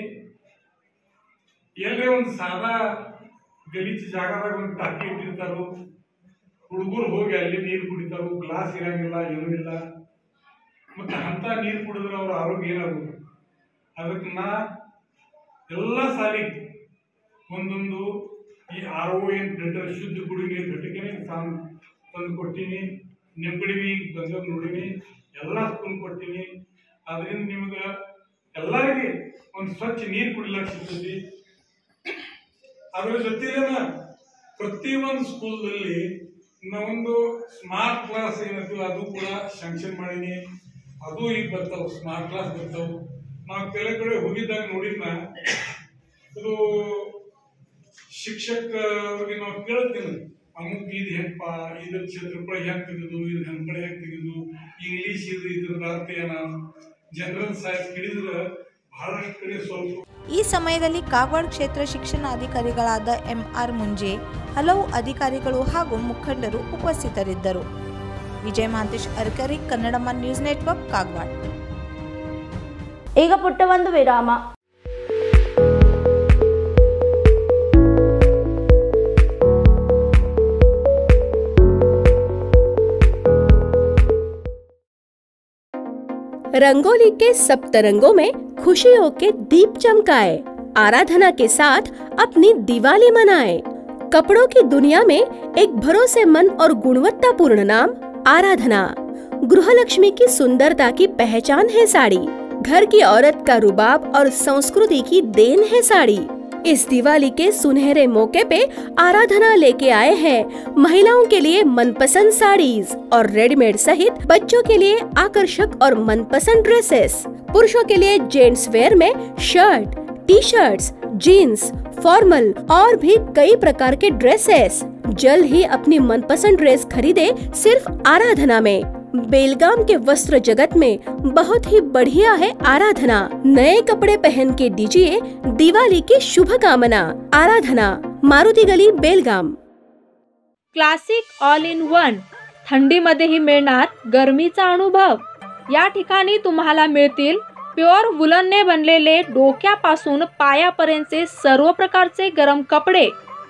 ಎಲ್ಲೇ ಒಂದು ಸಾದಾ ಗಲೀಜು ಜಾಗದಾಗ ಒಂದು ಟಾಕಿ ಇಟ್ಟಿರ್ತಾರೋ, ಹುಡುಗರು ಹೋಗಿ ಅಲ್ಲಿ ನೀರು ಕುಡಿತಾರೋ, ಗ್ಲಾಸ್ ಇರಂಗಿಲ್ಲ, ಏನೂ ಇಲ್ಲ. ಮತ್ತೆ ಅಂತ ನೀರು ಕುಡಿದ್ರೆ ಅವ್ರ ಆರೋಗ್ಯ ಏನಾಗುತ್ತೆ. ಅದಕ್ಕೆ ನಾ ಎಲ್ಲ ಸಾಲಿ ಒಂದೊಂದು ಈ ಆರ್ ಓ ಏನ್ ಫಿಲ್ಟರ್ ಶುದ್ಧ ಕುಡಿ ನೀರು ಘಟಕನೇ ತಂದು ಕೊಟ್ಟಿನಿ. ನೆಂಬಡಿವಿ ಬಂದಾಗ ನೋಡಿನಿ, ಎಲ್ಲ ಸ್ಕೂಲ್ ಕೊಟ್ಟಿನಿ. ಅದರಿಂದ ನಿಮ್ಗೆ ಎಲ್ಲರಿಗೆ ಒಂದು ಸ್ವಚ್ಛ ನೀರು ಕುಡಿಲಕ್ಕೆ ಸಿಗ್ತೈತಿ. ಅದರ ಜೊತೆನ ಪ್ರತಿಯೊಂದು ಸ್ಕೂಲ್ದಲ್ಲಿ ನಾವೊಂದು ಸ್ಮಾರ್ಟ್ ಕ್ಲಾಸ್ ಏನಂತೀವಿ ಅದು ಕೂಡ ಶಾಂಕ್ಷನ್ ಮಾಡೀನಿ. ಅದು ಈಗ ಬರ್ತಾವ, ಸ್ಮಾರ್ಟ್ ಕ್ಲಾಸ್ ಬರ್ತಾವ. ನಾವು ಕೆಲ ಕಡೆ ಹೋಗಿದ್ದಾಗ ನೋಡಿದ್ನ, ಅದು ಶಿಕ್ಷಕರಿಗೆ ನಾವು ಕೇಳ್ತೀನಿ, ಅಮುಕ್ ಇದು ಹೆಂಗಪ್ಪ, ಇದ್ರ ಕ್ಷೇತ್ರಫಲ ಹೆಂಗೆ ತೆಗೆದು, ಇದು ಹೆಂಗಡೆ ಹೆಂಗೆ ತೆಗೆದು, ಇಂಗ್ಲೀಷ್ ಇದು ಇದ್ರ ಅರ್ಥ ಏನ, ಜನರಲ್ ಸೈನ್ಸ್ ಹಿಡಿದ್ರೆ ಬಹಳಷ್ಟು ಕಡೆ ಸ್ವಲ್ಪ. ಈ ಸಮಯದಲ್ಲಿ ಕಾಗವಾಡ ಕ್ಷೇತ್ರ ಶಿಕ್ಷಣಾಧಿಕಾರಿಗಳಾದ ಎಂ ಆರ್ ಮುಂಜೆ, ಹಲವು ಅಧಿಕಾರಿಗಳು ಹಾಗೂ ಮುಖಂಡರು ಉಪಸ್ಥಿತರಿದ್ದರು. Vijaya Mahantesh Arkari, Kannadama news network, Kagawad. ಈಗ ಪುಟ್ಟ ಒಂದು ವಿರಾಮ. रंगोली के सप्तरंगों में खुशियों के दीप चमकाए, आराधना के साथ अपनी दिवाली मनाए। कपड़ों की दुनिया में एक भरोसेमंद और गुणवत्तापूर्ण नाम आराधना। गृहलक्ष्मी की सुंदरता की पहचान है साड़ी। घर की औरत का रुबाब और संस्कृति की देन है साड़ी। इस दिवाली के सुनहरे मौके पे आराधना लेके आए हैं महिलाओं के लिए मनपसंद साड़ीज और रेडीमेड सहित बच्चों के लिए आकर्षक और मनपसंद ड्रेसेस। पुरुषों के लिए जेंट्स वेयर में shirt, T shirts, jeans, formal और भी कई प्रकार के ड्रेसेस। जल्द ही अपनी मनपसंद ड्रेस खरीदे सिर्फ आराधना में। बेलगाम के वस्त्र जगत में बहुत ही बढ़िया है आराधना। नए कपड़े पहन के दीजिए दिवाली की शुभकामना। आराधना, मारुती गली, Belgaum. Classic all in one, थंडीमध्येही मिळणार गरमीचा अनुभव। या ठिकाणी तुम्हाला मिळतील प्युअर वुलनने बनलेले डोक्यापासून पायापर्यंतचे सर्व प्रकारचे गरम कपडे।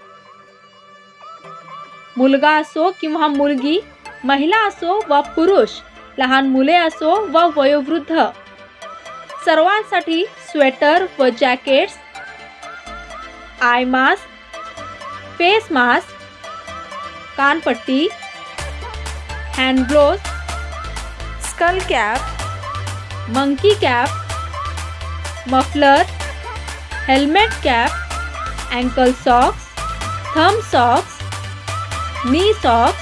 मुलगा असो किंवा मुलगी, महिला असो व पुरुष, लहान मुले असो व वयोवृद्ध, सर्वांसाठी स्वेटर व jackets, eye mask, face mask, कानपट्टी, hand gloves, skull cap, monkey cap, muffler, helmet cap, ankle socks, thumb socks, knee socks,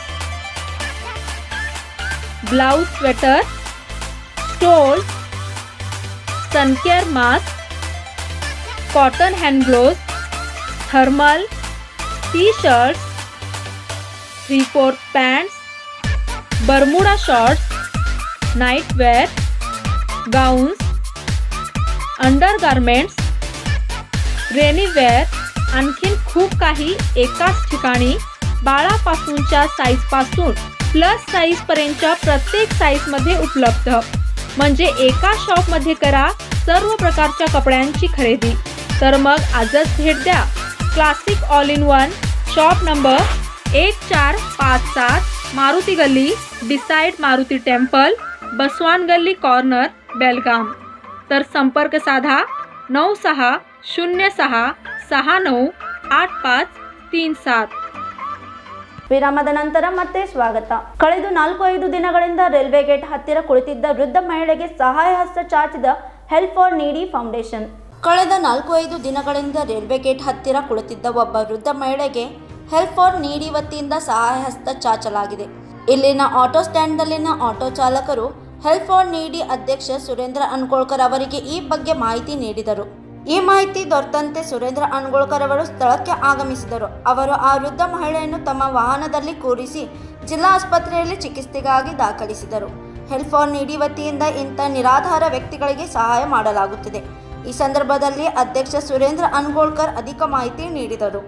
blouse sweater, stole, suncare mask, cotton hand gloves, thermal, T shirts, three fourth pants, Bermuda shorts, night wear, gowns, undergarments, rainy wear, आणखीन खूप काही एकाच ठिकाणी। बाळापासूनच्या साईजपासून plus size पर्यंतच्या प्रत्येक size मध्ये उपलब्ध। म्हणजे एका शॉप मध्ये करा सर्व प्रकारच्या कपड्यांची खरेदी। तर मग आजच भेट द्या classic all in one, shop number एक चार पाच सात, मारुती गल्ली, डिसाइड मारुती टेम्पल, बसवान गल्ली कॉर्नर, बेलगाम। तर संपर्क साधा नऊ सहा शून्य सहा सहा नऊ आठ पाच तीन सात। ವಿರಾಮದ ನಂತರ ಮತ್ತೆ ಸ್ವಾಗತ। ಕಳೆದ ನಾಲ್ಕು ಐದು ದಿನಗಳಿಂದ ರೈಲ್ವೆ ಗೇಟ್ ಹತ್ತಿರ ಕುಳಿತಿದ್ದ ವೃದ್ಧ ಮಹಿಳೆಗೆ ಸಹಾಯ ಹಸ್ತ ಚಾಚಿದ ಹೆಲ್ಪ್ ಫಾರ್ ನೀಡಿ ಫೌಂಡೇಶನ್। ಕಳೆದ ನಾಲ್ಕು ಐದು ದಿನಗಳಿಂದ ರೈಲ್ವೆ ಗೇಟ್ ಹತ್ತಿರ ಕುಳಿತಿದ್ದ ಒಬ್ಬ ವೃದ್ಧ ಮಹಿಳೆಗೆ ಹೆಲ್ಪ್ ಫಾರ್ ನೀಡಿ ವತಿಯಿಂದ ಸಹಾಯ ಹಸ್ತ ಚಾಚಲಾಗಿದೆ। ಇಲ್ಲಿನ ಆಟೋ ಸ್ಟ್ಯಾಂಡ್ನಲ್ಲಿನ ಆಟೋ ಚಾಲಕರು ಹೆಲ್ಪ್ ಫಾರ್ ನೀಡಿ ಅಧ್ಯಕ್ಷ ಸುರೇಂದ್ರ ಅನ್ಗೋಳ್ಕರ್ ಅವರಿಗೆ ಈ ಬಗ್ಗೆ ಮಾಹಿತಿ ನೀಡಿದರು। ಈ ಮಾಹಿತಿ ದೊರೆತಂತೆ ಸುರೇಂದ್ರ ಅನ್ಗೋಳ್ಕರ್ ಅವರು ಸ್ಥಳಕ್ಕೆ ಆಗಮಿಸಿದರು। ಅವರು ಆ ವೃದ್ಧ ಮಹಿಳೆಯನ್ನು ತಮ್ಮ ವಾಹನದಲ್ಲಿ ಕೂರಿಸಿ ಜಿಲ್ಲಾ ಆಸ್ಪತ್ರೆಯಲ್ಲಿ ಚಿಕಿತ್ಸೆಗಾಗಿ ದಾಖಲಿಸಿದರು। ಹೆಲ್ಪ್ ಫಾರ್ ನೀಡಿ ವತಿಯಿಂದ ಇಂಥ ನಿರಾಧಾರ ವ್ಯಕ್ತಿಗಳಿಗೆ ಸಹಾಯ ಮಾಡಲಾಗುತ್ತಿದೆ। ಈ ಸಂದರ್ಭದಲ್ಲಿ ಅಧ್ಯಕ್ಷ ಸುರೇಂದ್ರ ಅನ್ಗೋಳ್ಕರ್ ಅಧಿಕ ಮಾಹಿತಿ ನೀಡಿದರು।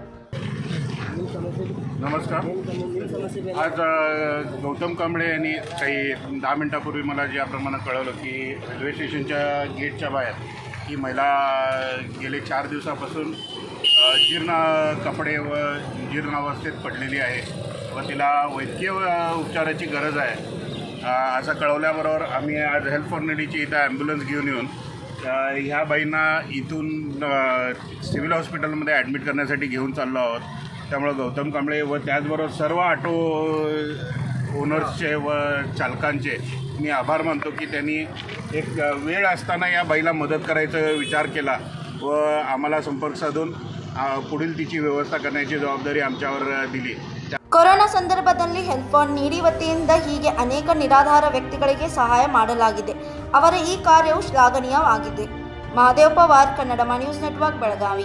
नमस्कार। आज गौतम कांबळे यांनी काही दहा मिनटापूर्वी मला ज्याप्रमाणे कळवलं की रेल्वे स्टेशनच्या गेटच्या बाहेर ही महिला गेले चार दिवसापासून जीर्ण कपडे व जीर्ण अवस्थेत पडलेली आहे व तिला वैद्यकीय उपचाराची गरज आहे असं कळवल्याबरोबर आम्ही आज हेल्प फॉर नीडीची इथं ॲम्ब्युलन्स घेऊन येऊन ह्या बाईंना इथून सिव्हिल हॉस्पिटलमध्ये ॲडमिट करण्यासाठी घेऊन चाललो आहोत। त्यामुळे गौतम कांबळे व त्याचबरोबर सर्व ऑटो ओनर्सचे व चालकांचे मी आभार मानतो की त्यांनी एक वेळ असताना या बाईला मदत करायचा विचार केला व आम्हाला संपर्क साधून पुढील तिची व्यवस्था करण्याची जबाबदारी आमच्यावर दिली। ಕೊರೋನಾ ಸಂದರ್ಭದಲ್ಲಿ ಹೆಲ್ಪ್ ಫಾರ್ ನೀಡಿ ವತಿಯಿಂದ ಹೀಗೆ ಅನೇಕ ನಿರಾಧಾರ ವ್ಯಕ್ತಿಗಳಿಗೆ ಸಹಾಯ ಮಾಡಲಾಗಿದೆ। ಅವರ ಈ ಕಾರ್ಯವು ಶ್ಲಾಘನೀಯವಾಗಿದೆ। Mahadev Pawar, Kannada news network, Belagavi.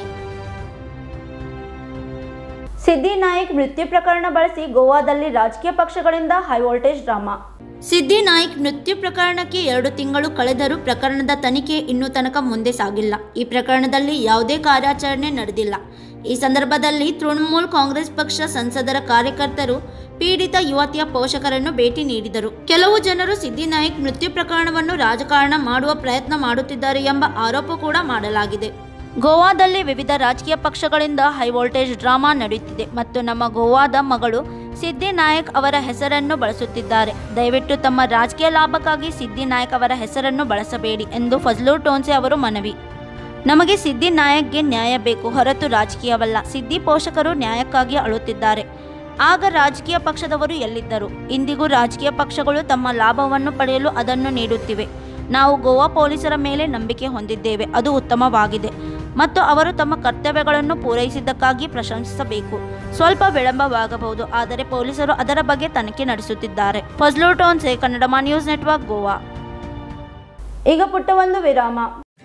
ಸಿದ್ದಿನಾಯಕ್ ಮೃತ್ಯು ಪ್ರಕರಣ ಬಳಸಿ ಗೋವಾದಲ್ಲಿ ರಾಜಕೀಯ ಪಕ್ಷಗಳಿಂದ ಹೈ ವೋಲ್ಟೇಜ್ ಡ್ರಾಮಾ। ಸಿದ್ದಿನಾಯಕ್ ಮೃತ್ಯು ಪ್ರಕರಣಕ್ಕೆ ಎರಡು ತಿಂಗಳು ಕಳೆದರೂ ಪ್ರಕರಣದ ತನಿಖೆ ಇನ್ನೂ ತನಕ ಮುಂದೆ ಸಾಗಿಲ್ಲ। ಈ ಪ್ರಕರಣದಲ್ಲಿ ಯಾವುದೇ ಕಾರ್ಯಾಚರಣೆ ನಡೆದಿಲ್ಲ। ಈ ಸಂದರ್ಭದಲ್ಲಿ ತೃಣಮೂಲ ಕಾಂಗ್ರೆಸ್ ಪಕ್ಷ ಸಂಸದರ ಕಾರ್ಯಕರ್ತರು ಪೀಡಿತ ಯುವತಿಯ ಪೋಷಕರನ್ನು ಭೇಟಿ ನೀಡಿದರು। ಕೆಲವು ಜನರು ಸಿದ್ದಿನಾಯಕ್ ಮೃತ್ಯು ಪ್ರಕರಣವನ್ನು ರಾಜಕಾರಣ ಮಾಡುವ ಪ್ರಯತ್ನ ಮಾಡುತ್ತಿದ್ದಾರೆ ಎಂಬ ಆರೋಪ ಕೂಡ ಮಾಡಲಾಗಿದೆ। ಗೋವಾದಲ್ಲಿ ವಿವಿಧ ರಾಜಕೀಯ ಪಕ್ಷಗಳಿಂದ ಹೈ ವೋಲ್ಟೇಜ್ ಡ್ರಾಮಾ ನಡೆಯುತ್ತಿದೆ ಮತ್ತು ನಮ್ಮ ಗೋವಾದ ಮಗಳು ಸಿದ್ದಿನಾಯಕ್ ಅವರ ಹೆಸರನ್ನು ಬಳಸುತ್ತಿದ್ದಾರೆ। ದಯವಿಟ್ಟು ತಮ್ಮ ರಾಜಕೀಯ ಲಾಭಕ್ಕಾಗಿ ಸಿದ್ದಿನಾಯಕ್ ಅವರ ಹೆಸರನ್ನು ಬಳಸಬೇಡಿ ಎಂದು ಫಜ್ಲೂರ್ ಟೋನ್ಸೆ ಅವರು ಮನವಿ। ನಮಗೆ ಸಿದ್ದಿನಾಯಕ್ಗೆ ನ್ಯಾಯ ಬೇಕು ಹೊರತು ರಾಜಕೀಯವಲ್ಲ। ಸಿದ್ದಿ ಪೋಷಕರು ನ್ಯಾಯಕ್ಕಾಗಿ ಅಳುತ್ತಿದ್ದಾರೆ। ಆಗ ರಾಜಕೀಯ ಪಕ್ಷದವರು ಎಲ್ಲಿದ್ದರು? ಇಂದಿಗೂ ರಾಜಕೀಯ ಪಕ್ಷಗಳು ತಮ್ಮ ಲಾಭವನ್ನು ಪಡೆಯಲು ಅದನ್ನು ನೀಡುತ್ತಿವೆ. ನಾವು ಗೋವಾ ಪೊಲೀಸರ ಮೇಲೆ ನಂಬಿಕೆ ಹೊಂದಿದ್ದೇವೆ, ಅದು ಉತ್ತಮವಾಗಿದೆ ಮತ್ತು ಅವರು ತಮ್ಮ ಕರ್ತವ್ಯಗಳನ್ನು ಪೂರೈಸಿದ್ದಕ್ಕಾಗಿ ಪ್ರಶಂಸಿಸಬೇಕು. ಸ್ವಲ್ಪ ವಿಳಂಬವಾಗಬಹುದು, ಆದರೆ ಪೊಲೀಸರು ಅದರ ಬಗ್ಗೆ ತನಿಖೆ ನಡೆಸುತ್ತಿದ್ದಾರೆ. Fazlu Tonse, Kannadama news network, Goa. ಈಗ ಪುಟ್ಟ ಒಂದು ವಿರಾಮ.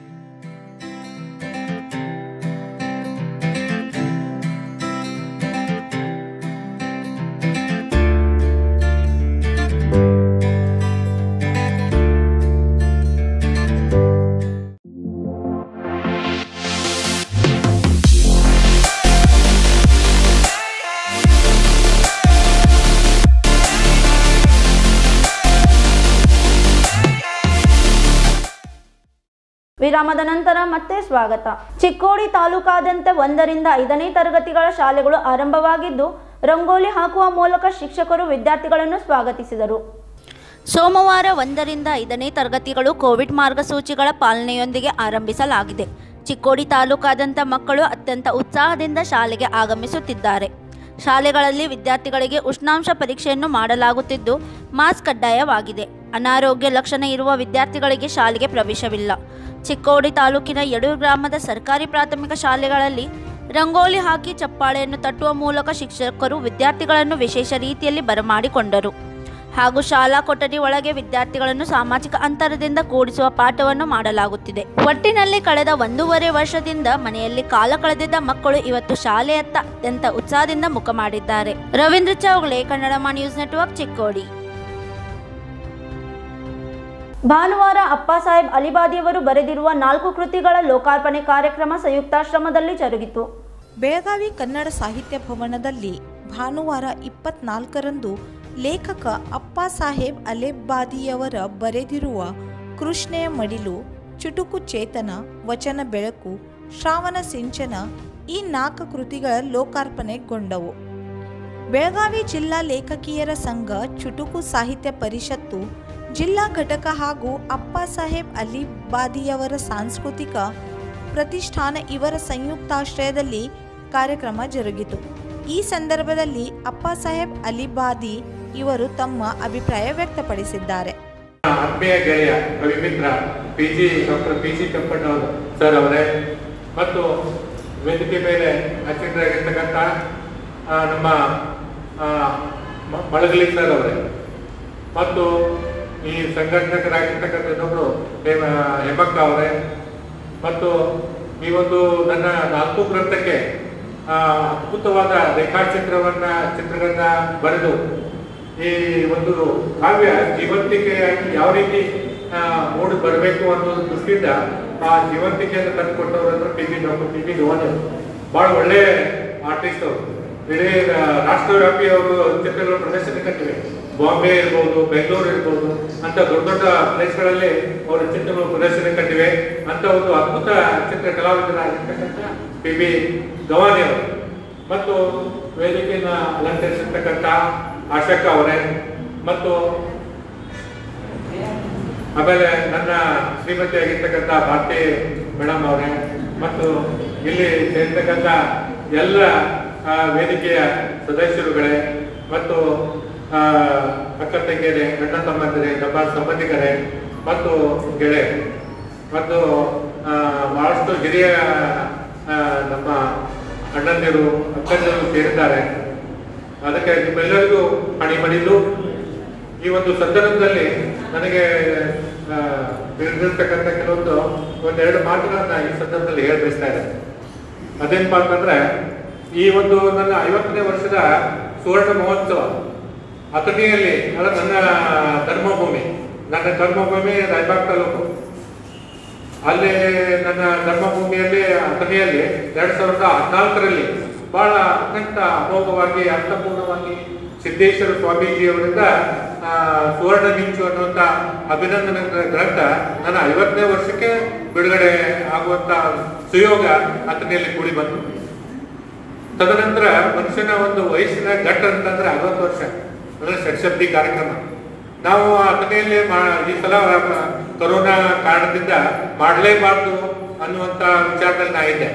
ವಿರಾಮದ ನಂತರ ಮತ್ತೆ ಸ್ವಾಗತ. ಚಿಕ್ಕೋಡಿ ತಾಲೂಕಾದ್ಯಂತ ಒಂದರಿಂದ ಐದನೇ ತರಗತಿಗಳ ಶಾಲೆಗಳು ಆರಂಭವಾಗಿದ್ದು, ರಂಗೋಲಿ ಹಾಕುವ ಮೂಲಕ ಶಿಕ್ಷಕರು ವಿದ್ಯಾರ್ಥಿಗಳನ್ನು ಸ್ವಾಗತಿಸಿದರು. ಸೋಮವಾರ ಒಂದರಿಂದ ಐದನೇ ತರಗತಿಗಳು ಕೋವಿಡ್ ಮಾರ್ಗಸೂಚಿಗಳ ಪಾಲನೆಯೊಂದಿಗೆ ಆರಂಭಿಸಲಾಗಿದೆ. ಚಿಕ್ಕೋಡಿ ತಾಲೂಕಾದ್ಯಂತ ಮಕ್ಕಳು ಅತ್ಯಂತ ಉತ್ಸಾಹದಿಂದ ಶಾಲೆಗೆ ಆಗಮಿಸುತ್ತಿದ್ದಾರೆ. ಶಾಲೆಗಳಲ್ಲಿ ವಿದ್ಯಾರ್ಥಿಗಳಿಗೆ ಉಷ್ಣಾಂಶ ಪರೀಕ್ಷೆಯನ್ನು ಮಾಡಲಾಗುತ್ತಿದ್ದು, ಮಾಸ್ಕ್ ಕಡ್ಡಾಯವಾಗಿದೆ. ಅನಾರೋಗ್ಯ ಲಕ್ಷಣ ಇರುವ ವಿದ್ಯಾರ್ಥಿಗಳಿಗೆ ಶಾಲೆಗೆ ಪ್ರವೇಶವಿಲ್ಲ. ಚಿಕ್ಕೋಡಿ ತಾಲೂಕಿನ ಯಡೂರು ಗ್ರಾಮದ ಸರ್ಕಾರಿ ಪ್ರಾಥಮಿಕ ಶಾಲೆಗಳಲ್ಲಿ ರಂಗೋಲಿ ಹಾಕಿ ಚಪ್ಪಾಳೆಯನ್ನು ತಟ್ಟುವ ಮೂಲಕ ಶಿಕ್ಷಕರು ವಿದ್ಯಾರ್ಥಿಗಳನ್ನು ವಿಶೇಷ ರೀತಿಯಲ್ಲಿ ಬರಮಾಡಿಕೊಂಡರು. ಹಾಗೂ ಶಾಲಾ ಕೊಠಡಿ ಒಳಗೆ ವಿದ್ಯಾರ್ಥಿಗಳನ್ನು ಸಾಮಾಜಿಕ ಅಂತರದಿಂದ ಕೂಡಿಸುವ ಪಾಠವನ್ನು ಮಾಡಲಾಗುತ್ತಿದೆ. ಒಟ್ಟಿನಲ್ಲಿ ಕಳೆದ ಒಂದೂವರೆ ವರ್ಷದಿಂದ ಮನೆಯಲ್ಲಿ ಕಾಲ ಕಳೆದಿದ್ದ ಮಕ್ಕಳು ಇವತ್ತು ಶಾಲೆಯತ್ತ ಅತ್ಯಂತ ಉತ್ಸಾಹದಿಂದ ಮುಖ ಮಾಡಿದ್ದಾರೆ. Ravindra Chougale, Kannadama news network, Chikkodi. ಭಾನುವಾರ ಅಪ್ಪ ಸಾಹೇಬ್ ಅಲಿಬಾದಿಯವರು ಬರೆದಿರುವ ನಾಲ್ಕು ಕೃತಿಗಳ ಲೋಕಾರ್ಪಣೆ ಕಾರ್ಯಕ್ರಮ ಸಂಯುಕ್ತಾಶ್ರಮದಲ್ಲಿ ಜರುಗಿತು. ಬೆಳಗಾವಿ ಕನ್ನಡ ಸಾಹಿತ್ಯ ಭವನದಲ್ಲಿ ಭಾನುವಾರ ಇಪ್ಪತ್ನಾಲ್ಕರಂದು ಲೇಖಕ ಅಪ್ಪ ಸಾಹೇಬ್ ಅಲೆಬಾದಿಯವರ ಬರೆದಿರುವ ಕೃಷ್ಣೆಯ ಮಡಿಲು, ಚುಟುಕು ಚೇತನ, ವಚನ ಬೆಳಕು, ಶ್ರಾವಣ ಸಿಂಚನ ಈ ನಾಲ್ಕು ಕೃತಿಗಳ ಲೋಕಾರ್ಪಣೆಗೊಂಡವು. ಬೆಳಗಾವಿ ಜಿಲ್ಲಾ ಲೇಖಕಿಯರ ಸಂಘ, ಚುಟುಕು ಸಾಹಿತ್ಯ ಪರಿಷತ್ತು ಜಿಲ್ಲಾ ಘಟಕ ಹಾಗೂ ಅಪ್ಪ ಸಾಹೇಬ್ ಅಲಿಬಾದಿಯವರ ಸಾಂಸ್ಕೃತಿಕ ಪ್ರತಿಷ್ಠಾನ ಇವರ ಸಂಯುಕ್ತಾಶ್ರಯದಲ್ಲಿ ಕಾರ್ಯಕ್ರಮ ಜರುಗಿತು. ಈ ಸಂದರ್ಭದಲ್ಲಿ ಅಪ್ಪ ಸಾಹೇಬ್ ಅಲಿಬಾದಿ ಇವರು ತಮ್ಮ ಅಭಿಪ್ರಾಯ ವ್ಯಕ್ತಪಡಿಸಿದ್ದಾರೆ. ಆತ್ಮೀಯ ಗೆಳೆಯ ಕವಿ ಮಿತ್ರ P G doctor P G Kempannavar sir ಅವರೇ ಮತ್ತು ವೇದಿಕೆ ಮೇಲೆ ಅತಿಥಿಯಾಗಿರ್ತಕ್ಕಂಥ ನಮ್ಮ ಮಳಗಲಿ ಸರ್ ಅವರೇ ಮತ್ತು ಈ ಸಂಘಟಕರಾಗಿರ್ತಕ್ಕಂಥ ಇನ್ನೊಬ್ಬರು ಹೆಮಕ್ಕ ಅವರೇ ಮತ್ತು ಈ ಒಂದು ನನ್ನ ನಾಲ್ಕು ಗ್ರಂಥಕ್ಕೆ ಅದ್ಭುತವಾದ ರೇಖಾಚಿತ್ರವನ್ನ ಚಿತ್ರಗಳನ್ನ ಬರೆದು ಈ ಒಂದು ಕಾವ್ಯ ಜೀವಂತಿಕೆಯಾಗಿ ಯಾವ ರೀತಿ ಮೂಡಿ ಬರಬೇಕು ಅನ್ನೋ ದೃಷ್ಟಿಯಿಂದ ಆ ಜೀವಂತಿಕೆಯನ್ನು ತಂದುಕೊಟ್ಟವರು ಅಂದ್ರೆ P B doctor P B Dhawan ಭಾಳ ಒಳ್ಳೆ ಆರ್ಟಿಸ್ಟ್ ಅವರು. ಇಡೀ ರಾಷ್ಟ್ರವ್ಯಾಪಿ ಅವರು ಚಿತ್ರಗಳ ಪ್ರದರ್ಶನ ಕಟ್ಟಿವೆ. ಬಾಂಬೆ ಇರ್ಬೋದು, ಬೆಂಗಳೂರು ಇರ್ಬೋದು ಅಂತ ದೊಡ್ಡ ದೊಡ್ಡ ಪ್ಲೇಸ್ಗಳಲ್ಲಿ ಅವರ ಚಿತ್ರಗಳು ಪ್ರದರ್ಶನ ಕಟ್ಟಿವೆ. ಅಂತ ಒಂದು ಅದ್ಭುತ ಚಿತ್ರ ಕಲಾವಿದರಾಗಿರ್ತಕ್ಕಂಥ ಪಿ ಬಿ ಧವಾನಿ ಅವರು ಮತ್ತು ವೇದಿಕೆಯನ್ನು ಅಲಂಕರಿಸಿರ್ತಕ್ಕಂಥ ಆಶಕ್ಕ ಅವರೇ ಮತ್ತು ಆಮೇಲೆ ನನ್ನ ಶ್ರೀಮತಿ ಆಗಿರ್ತಕ್ಕಂಥ ಭಾರತಿ ಮೇಡಮ್ ಅವರೇ ಮತ್ತು ಇಲ್ಲಿ ಸೇರ್ತಕ್ಕಂಥ ಎಲ್ಲ ವೇದಿಕೆಯ ಸದಸ್ಯರುಗಳೇ ಮತ್ತು ಅಕ್ಕ ತಂಗಿಯರೇ, ಗಂಡ ತಮ್ಮಂದಿರೇ, ನಮ್ಮ ಸಂಬಂಧಿಕರೇ ಮತ್ತು ಗೆಳೆಯ ಮತ್ತು ಬಹಳಷ್ಟು ಹಿರಿಯ ನಮ್ಮ ಅಣ್ಣಂದಿರು ಅಕ್ಕಂದಿರು ಸೇರಿದ್ದಾರೆ. ಅದಕ್ಕೆ ನಿಮ್ಮೆಲ್ಲರಿಗೂ ಹಣಿ ಮಡಿದು ಈ ಒಂದು ಸಂದರ್ಭದಲ್ಲಿ ನನಗೆ ತಿಳಿದಿರ್ತಕ್ಕಂಥ ಕೆಲವೊಂದು ಒಂದೆರಡು ಮಾತುಗಳನ್ನ ಈ ಸಂದರ್ಭದಲ್ಲಿ ಹೇಳಿ ಬಯಸ್ತಾ ಇದ್ದಾರೆ. ಅದೇನಪ್ಪ ಅಂತಂದ್ರೆ, ಈ ಒಂದು ನನ್ನ ಐವತ್ತನೇ ವರ್ಷದ ಸುವರ್ಣ ಮಹೋತ್ಸವ ಅಥಣಿಯಲ್ಲಿ, ಅಲ್ಲ ನನ್ನ ಧರ್ಮಭೂಮಿ, ನನ್ನ ಧರ್ಮಭೂಮಿ ರಾಯಬಾಗ್ ತಾಲೂಕು. ಅಲ್ಲಿ ನನ್ನ ಧರ್ಮಭೂಮಿಯಲ್ಲಿ ಅಥಣಿಯಲ್ಲಿ ಎರಡ್ ಸಾವಿರದ ಹದಿನಾಲ್ಕರಲ್ಲಿ ಬಹಳ ಅತ್ಯಂತ ಅಮೋಘವಾಗಿ ಅರ್ಥಪೂರ್ಣವಾಗಿ ಸಿದ್ದೇಶ್ವರ ಸ್ವಾಮೀಜಿಯವರಿಂದ ಸುವರ್ಣ ಮಿಂಚು ಅನ್ನುವಂಥ ಅಭಿನಂದನೆ ಗ್ರಂಥ ನನ್ನ ಐವತ್ತನೇ ವರ್ಷಕ್ಕೆ ಬಿಡುಗಡೆ ಆಗುವಂಥ ಸುಯೋಗ ಅಥಣಿಯಲ್ಲಿ ಕೂಡಿ ಬಂತು. ತದನಂತರ ಮನುಷ್ಯನ ಒಂದು ವಯಸ್ಸಿನ ಘಟ್ಟ ಅಂತಂದ್ರೆ ಅರವತ್ತು ವರ್ಷ ಅಂದ್ರೆ ಷಟ್ಶಬ್ದಿ ಕಾರ್ಯಕ್ರಮ ನಾವು ಅಥಣಿಯಲ್ಲಿ ಈ ಸಲ ಕೊರೋನಾ ಕಾರಣದಿಂದ ಮಾಡಲೇಬಾರ್ದು ಅನ್ನುವಂಥ ವಿಚಾರದಲ್ಲಿ ನಾ ಇದ್ದೆ.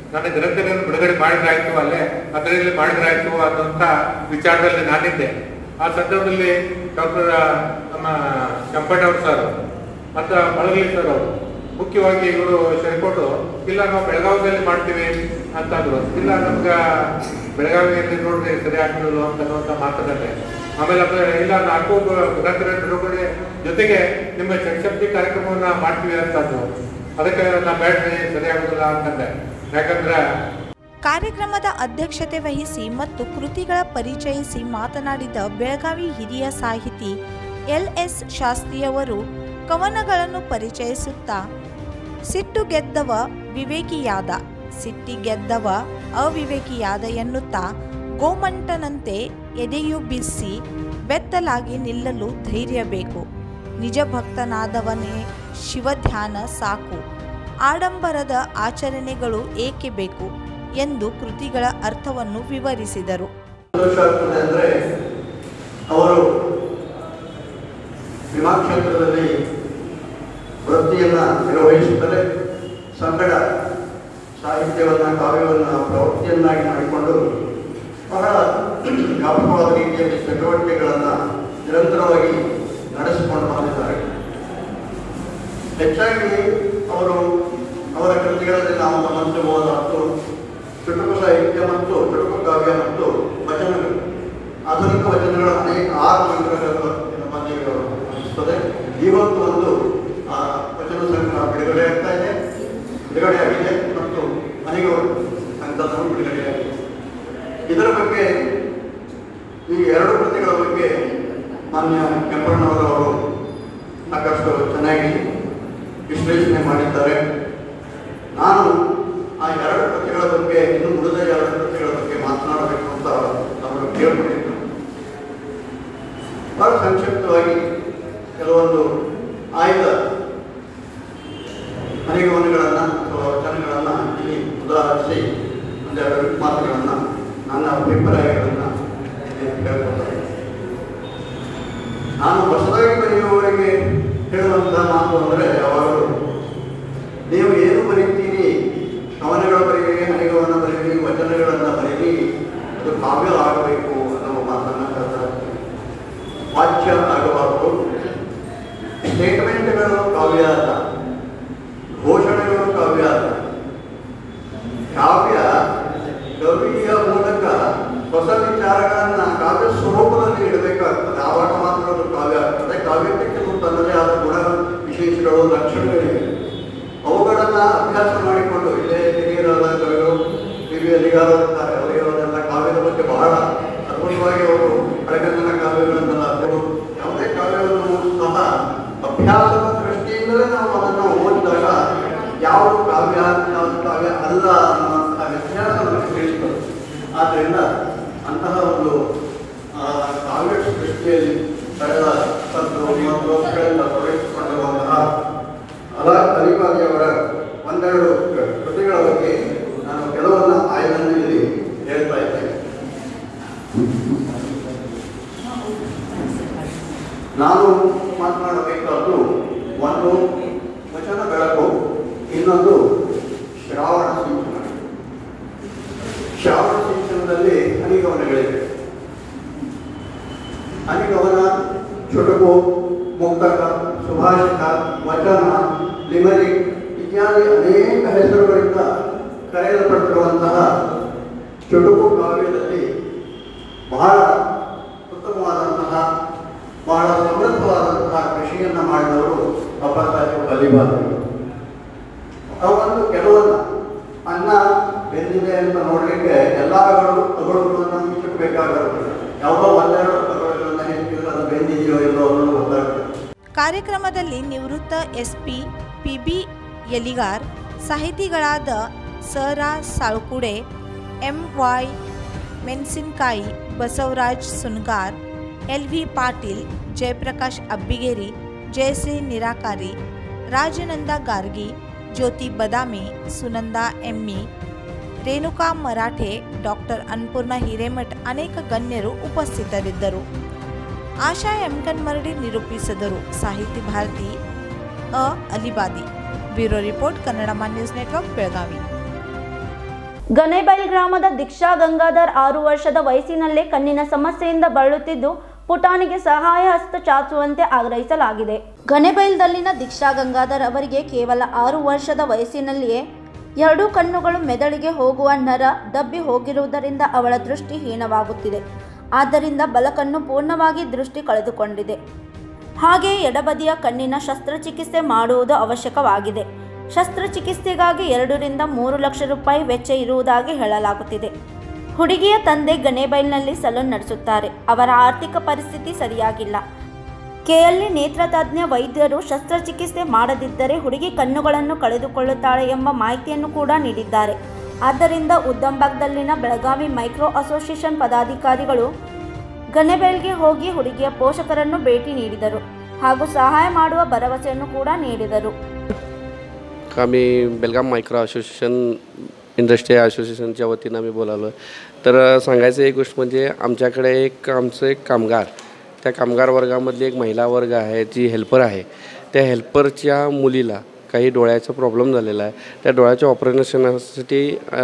ನನ್ನ ಗ್ರಂಥಗಳನ್ನು ಬಿಡುಗಡೆ ಮಾಡಿದ್ರಾಯ್ತು, ಅಲ್ಲೇ ಅದರಲ್ಲಿ ಮಾಡಿದ್ರಾಯ್ತು ಅನ್ನುವಂಥ ವಿಚಾರದಲ್ಲಿ ನಾನಿದ್ದೆ. ಆ ಸಂದರ್ಭದಲ್ಲಿ ಡಾಕ್ಟರ್ ನಮ್ಮ ಕೆಂಪಣ್ಣವ್ರ ಸರ್ ಮತ್ತು ಬಳಗಲಿ ಸರ್ ಅವರು ಮುಖ್ಯವಾಗಿ ಇವರು ಸೇರಿಕೊಂಡು ಇಲ್ಲ ನಾವು ಬೆಳಗಾವಿಯಲ್ಲಿ ಮಾಡ್ತೀವಿ ಅಂತಂದ್ರು. ಇಲ್ಲ ನಮ್ಗೆ ಬೆಳಗಾವಿಯಲ್ಲಿ ನೋಡ್ರಿ ಸರಿ ಆಗ್ತಿಲ್ಲ ಅಂತನ್ನುವಂಥ ಮಾತುಕತೆ. ಆಮೇಲೆ ಇಲ್ಲ ನಾಲ್ಕು ಗ್ರಂಥಗಳ ಬಿಡುಗಡೆ ಜೊತೆಗೆ ನಿಮ್ಮ ಸಂಶಕ್ತಿ ಕಾರ್ಯಕ್ರಮವನ್ನ ಮಾಡ್ತೀವಿ ಅಂತಂದ್ರು. ಅದಕ್ಕೆ ನಾ ಬೇಡ್ರಿ ಸರಿ ಆಗುದಿಲ್ಲ ಅಂತಂದೆ. ಯಾಕಂದ್ರೆ ಕಾರ್ಯಕ್ರಮದ ಅಧ್ಯಕ್ಷತೆ ವಹಿಸಿ ಮತ್ತು ಕೃತಿಗಳ ಪರಿಚಯಿಸಿ ಮಾತನಾಡಿದ ಬೆಳಗಾವಿ ಹಿರಿಯ ಸಾಹಿತಿ ಎಲ್ ಎಸ್ ಶಾಸ್ತ್ರಿಯವರು ಕವನಗಳನ್ನು ಪರಿಚಯಿಸುತ್ತಾ ಸಿಟ್ಟು ಗೆದ್ದವ ವಿವೇಕಿಯಾದ, ಸಿಟ್ಟಿ ಗೆದ್ದವ ಅವಿವೇಕಿಯಾದ ಎನ್ನುತ್ತಾ ಗೋಮಂಟನಂತೆ ಎದೆಯು ಬಿಸಿ ಬೆತ್ತಲಾಗಿ ನಿಲ್ಲಲು ಧೈರ್ಯ ಬೇಕು, ನಿಜ ಭಕ್ತನಾದವನೇ ಶಿವಧ್ಯಾನ ಸಾಕು, ಆಡಂಬರದ ಆಚರಣೆಗಳು ಏಕೆ ಬೇಕು ಎಂದು ಕೃತಿಗಳ ಅರ್ಥವನ್ನು ವಿವರಿಸಿದರು. ಅಂದರೆ ಅವರು ವಿಮಾ ಕ್ಷೇತ್ರದಲ್ಲಿ ವೃತ್ತಿಯನ್ನು ನಿರ್ವಹಿಸುತ್ತಾರೆ. ಸಂಗಡ ಸಾಹಿತ್ಯವನ್ನು, ಕಾವ್ಯವನ್ನು ಪ್ರವೃತ್ತಿಯನ್ನಾಗಿ ಮಾಡಿಕೊಂಡು ಬಹಳ ವ್ಯಾಪಕವಾದ ರೀತಿಯಲ್ಲಿ ಚಟುವಟಿಕೆಗಳನ್ನು ನಿರಂತರವಾಗಿ ನಡೆಸಿಕೊಂಡು ಬಂದಿದ್ದಾರೆ. ಹೆಚ್ಚಾಗಿ ಅವರು ಅವರ ಕೃತಿಗಳಲ್ಲಿ ನಾವು ಗಮನಿಸಬಹುದಾದ್ದು ಚುಟುಕು ಸಾಹಿತ್ಯ ಮತ್ತು ಚುಟುಕು ಕಾವ್ಯ ಮತ್ತು ವಚನಗಳು, ಆಧುನಿಕ ವಚನಗಳ ಅನೇಕ ಆರು ಸಂಗ್ರಹಗಳು ಅನಿಸುತ್ತದೆ. ಇವತ್ತು ಒಂದು ವಚನ ಸಂಗ್ರಹ ಬಿಡುಗಡೆ ಆಗ್ತಾ ಇದೆ, ಬಿಡುಗಡೆಯಾಗಿದೆ ಮತ್ತು ಮನೆಗಳು ಸಂಕಲನವು ಬಿಡುಗಡೆಯಾಗಿದೆ. ಇದರ ಬಗ್ಗೆ ಈ ಎರಡು ಕೃತಿಗಳ ಬಗ್ಗೆ ಮಾನ್ಯ ಕೆಂಪಣ್ಣವರವರು ಸಾಕಷ್ಟು ಚೆನ್ನಾಗಿ ವಿಶ್ಲೇಷಣೆ ಮಾಡಿದ್ದಾರೆ. ನಾನು ಆ ಎರಡು ಕೃತಿಗಳ ಬಗ್ಗೆ, ಇನ್ನು ಉಳಿದ ಎರಡು ಕೃತಿಗಳ ಬಗ್ಗೆ ಮಾತನಾಡಬೇಕು ಅಂತ ಅವರು ಕೇಳಿಕೊಂಡಿದ್ದು. ಬಹಳ ಸಂಕ್ಷಿಪ್ತವಾಗಿ ಕೆಲವೊಂದು ಆಯ್ದ ಹನಿಗವನಗಳನ್ನು ಅಥವಾ ವಚನಗಳನ್ನು ಇಲ್ಲಿ ಉದಾಹರಿಸಿ ಒಂದೆರಡು ಮಾತುಗಳನ್ನು, ನನ್ನ ಅಭಿಪ್ರಾಯಗಳನ್ನು ಹೇಳ್ಕೊಳ್ತಾರೆ. ನಾನು ಹೊಸದಾಗಿ ಬರೆಯುವವರಿಗೆ ಹೇಳುವಂತಹ ಮಾತು ಅಂದರೆ ಯಾವಾಗಲೂ ನೀವು ಏನು ಬರೀತೀರಿ, ಕವನಗಳು ಬರೀರಿ, ಹನಿಗವನ ಬರೀರಿ, ವಚನಗಳನ್ನು ಬರೀರಿ, ಅದು ಕಾವ್ಯ ಆಗಬೇಕು ಅನ್ನೋ ಮಾತನ್ನು ಹೇಳ್ತಾರೆ. ವಾಚ್ಯ ಆಗಬಾರದು. ಸ್ಟೇಟ್ಮೆಂಟ್ಗಳು ಕಾವ್ಯ ಅಲ್ಲ, ಘೋಷಣೆಗಳು ಕಾವ್ಯ ಅಲ್ಲ. ಕಾವ್ಯ ಕವಿಯ ಮೂಲಕ ಹೊಸ ವಿಚಾರಗಳನ್ನು ಕಾವ್ಯ ಸ್ವರೂಪದಲ್ಲಿ ಇಡಬೇಕಾಗ್ತದೆ. ಆವಾಗ ಮಾತ್ರ ಅದು ಕಾವ್ಯ ಆಗ್ತದೆ. ಕಾವ್ಯಕ್ಕೆ ಕೆಲವು ತನ್ನದೇ ಆದ ಗುಣ ವಿಶೇಷಗಳು, ಲಕ್ಷಣಗಳಿವೆ. ಅವುಗಳನ್ನು ಅಭ್ಯಾಸ ಮಾಡಿಕೊಂಡು, ಇಲ್ಲೇ ಹಿರಿಯರಾದ ಕವಿಗಳು ವಿ ವಿ ಅಲಿಗಾರ ಇರ್ತಾರೆ, ಅವರಿಗೆ ಅವರೆಲ್ಲ ಕಾವ್ಯದ ಬಗ್ಗೆ ಬಹಳ ಅದ್ಭುತವಾಗಿ ಅವರು ಹಳೆಗನ್ನಡ ಕಾವ್ಯಗಳನ್ನೆಲ್ಲ ಅವರು ಯಾವುದೇ ಕಾವ್ಯವನ್ನು ಸಹ ಅಭ್ಯಾಸದ ದೃಷ್ಟಿಯಿಂದಲೇ ನಾವು ಅದನ್ನು ಓದಿದಾಗ ಯಾವುದು ಕಾವ್ಯ, ಯಾವುದು ಕಾವ್ಯ ಅಲ್ಲ ಅನ್ನುವಂತಹ ವ್ಯತ್ಯಾಸ ನಮಗೆ ತಿಳಿಸ್ತದೆ. ಆದ್ದರಿಂದ ಅಂತಹ ಒಂದು ಕಾವ್ಯ ಸೃಷ್ಟಿಯಲ್ಲಿ ಕಳೆದ ಇಪ್ಪತ್ತು ಮೂವತ್ತು ವರ್ಷಗಳಿಂದ ತೊಡಗಿಸಿಕೊಂಡಿರುವಂತಹ ಅಲಾ ಅಲಿಬಾದಿಯವರ ಒಂದೆರಡು ಕೃತಿಗಳ ಬಗ್ಗೆ ನಾನು ಕೆಲವನ್ನ ಆಯ್ದನ್ನು ಇಲ್ಲಿ ಹೇಳ್ತಾ ಇದ್ದೇನೆ. ನಾನು ಮಾತನಾಡಬೇಕಾದ್ದು ಒಂದು ವಚನ ಬೆಳಕು, ಇನ್ನೊಂದು ಶ್ರಾವಣ ಸಿಂಚನ. ಶ್ರಾವಣ ಸಿಂಚನದಲ್ಲಿ ಹನಿಗವನಗಳಿವೆ. ಹನಿಗವನ, ಚುಟುಕು, ಮುಕ್ತಕ, ಸುಭಾಷಿತ, ವಚನ, ಲಿಮರಿಕ್ ಇತ್ಯಾದಿ ಅನೇಕ ಹೆಸರುಗಳಿಂದ ಕರೆಯಲ್ಪಟ್ಟಿರುವಂತಹ ಚುಟುಕು ಕಾವ್ಯದಲ್ಲಿ ಬಹಳ ಉತ್ತಮವಾದಂತಹ, ಬಹಳ ಸಮೃದ್ಧವಾದಂತಹ ಕೃಷಿಯನ್ನು ಮಾಡಿದವರು ಅಪ್ಪಾಸಾಹೇಬ್ ಅಲಿಬಾದಿಯವರು. ಅವೊಂದು ಕೆಲವನ್ನ ಅನ್ನ ಬೆಂದಿದೆ ಅಂತ ನೋಡಲಿಕ್ಕೆ ಎಲ್ಲ ಅಗಳು ಅಗಳುಗಳನ್ನು ಮುಚ್ಚಬೇಕಾಗುತ್ತೆ. ಯಾವುದೋ ಒಂದೆರಡು ಅಗಳುಗಳನ್ನು ಹೆಚ್ಚಿದ್ರೆ ಅದು ಬೆಂದಿದೆಯೋ ಇಲ್ಲೋ ಅನ್ನೋದು ಗೊತ್ತಾಗುತ್ತೆ. ಕಾರ್ಯಕ್ರಮದಲ್ಲಿ ನಿವೃತ್ತ S P P B Yaligar, ಸಾಹಿತಿಗಳಾದ Sa Ra Salkude, M Y Menasinakai, Basavaraj Sungar, L V Patil, Jayaprakash Abbigeri, Jayashree Nirakari, Rajananda Gargi, Jyoti Badami, Sunanda Emmi, Renuka Marathe, doctor Annapurna Hiremath ಅನೇಕ ಗಣ್ಯರು ಉಪಸ್ಥಿತರಿದ್ದರು. ಆಶಾ ಎಂ ಕನ್ಮರಡಿ ನಿರೂಪಿಸಿದರು. ಸಾಹಿತಿ ಭಾರತಿ ಅ Alibadi. Bureau report, Kannada news network, Belagavi. Ganebail ಗ್ರಾಮದ ದೀಕ್ಷಾ ಗಂಗಾಧರ್ ಆರು ವರ್ಷದ ವಯಸ್ಸಿನಲ್ಲೇ ಕಣ್ಣಿನ ಸಮಸ್ಯೆಯಿಂದ ಬಳಲುತ್ತಿದ್ದು ಪುಟಾಣಿಗೆ ಸಹಾಯ ಹಸ್ತ ಚಾಚುವಂತೆ ಆಗ್ರಹಿಸಲಾಗಿದೆ. ಗಣೇಬೈಲ್ದಲ್ಲಿನ ದೀಕ್ಷಾ ಗಂಗಾಧರ್ ಅವರಿಗೆ ಕೇವಲ ಆರು ವರ್ಷದ ವಯಸ್ಸಿನಲ್ಲಿಯೇ ಎರಡೂ ಕಣ್ಣುಗಳು ಮೆದುಳಿಗೆ ಹೋಗುವ ನರ ದಬ್ಬಿ ಹೋಗಿರುವುದರಿಂದ ಅವಳ ದೃಷ್ಟಿ ಹೀನವಾಗುತ್ತಿದೆ. ಆದ್ದರಿಂದ ಬಲಕಣ್ಣು ಪೂರ್ಣವಾಗಿ ದೃಷ್ಟಿ ಕಳೆದುಕೊಂಡಿದೆ. ಹಾಗೆಯೇ ಎಡಬದಿಯ ಕಣ್ಣಿನ ಶಸ್ತ್ರಚಿಕಿತ್ಸೆ ಮಾಡುವುದು ಅವಶ್ಯಕವಾಗಿದೆ. ಶಸ್ತ್ರಚಿಕಿತ್ಸೆಗಾಗಿ ಎರಡರಿಂದ ಮೂರು ಲಕ್ಷ ರೂಪಾಯಿ ವೆಚ್ಚ ಇರುವುದಾಗಿ ಹೇಳಲಾಗುತ್ತಿದೆ. ಹುಡುಗಿಯ ತಂದೆ ಗಣೇಬೈಲ್ನಲ್ಲಿ ಸಲೂನ್ ನಡೆಸುತ್ತಾರೆ. ಅವರ ಆರ್ಥಿಕ ಪರಿಸ್ಥಿತಿ ಸರಿಯಾಗಿಲ್ಲ. ಕೆಎಲ್ಇ ನೇತ್ರ ತಜ್ಞ ವೈದ್ಯರು ಶಸ್ತ್ರಚಿಕಿತ್ಸೆ ಮಾಡದಿದ್ದರೆ ಹುಡುಗಿ ಕಣ್ಣುಗಳನ್ನು ಕಳೆದುಕೊಳ್ಳುತ್ತಾಳೆ ಎಂಬ ಮಾಹಿತಿಯನ್ನು ಕೂಡ ನೀಡಿದ್ದಾರೆ. ಆದ್ದರಿಂದ ಉದ್ದಂಬಾಗ್ದಲ್ಲಿನ ಬೆಳಗಾವಿ ಮೈಕ್ರೋ ಅಸೋಸಿಯೇಷನ್ ಪದಾಧಿಕಾರಿಗಳು ಗಣೇಬೈಲ್ಗೆ ಹೋಗಿ ಹುಡುಗಿಯ ಪೋಷಕರನ್ನು ಭೇಟಿ ನೀಡಿದರು ಹಾಗೂ ಸಹಾಯ ಮಾಡುವ ಭರವಸೆಯನ್ನು ಕೂಡ ನೀಡಿದರು. आम्ही बेलगाम मायक्रो असोसिएशन इंडस्ट्री असोसिएशनच्या वतीनं आम्ही बोलालो. तर सांगायचं एक गोष्ट म्हणजे आमच्याकडे एक आमचं एक कामगार, त्या कामगार वर्गामधली एक महिला वर्ग आहे जी हेल्पर आहे. त्या हेल्परच्या मुलीला काही डोळ्याचा प्रॉब्लेम झालेला आहे. त्या डोळ्याच्या ऑपरेशनासाठी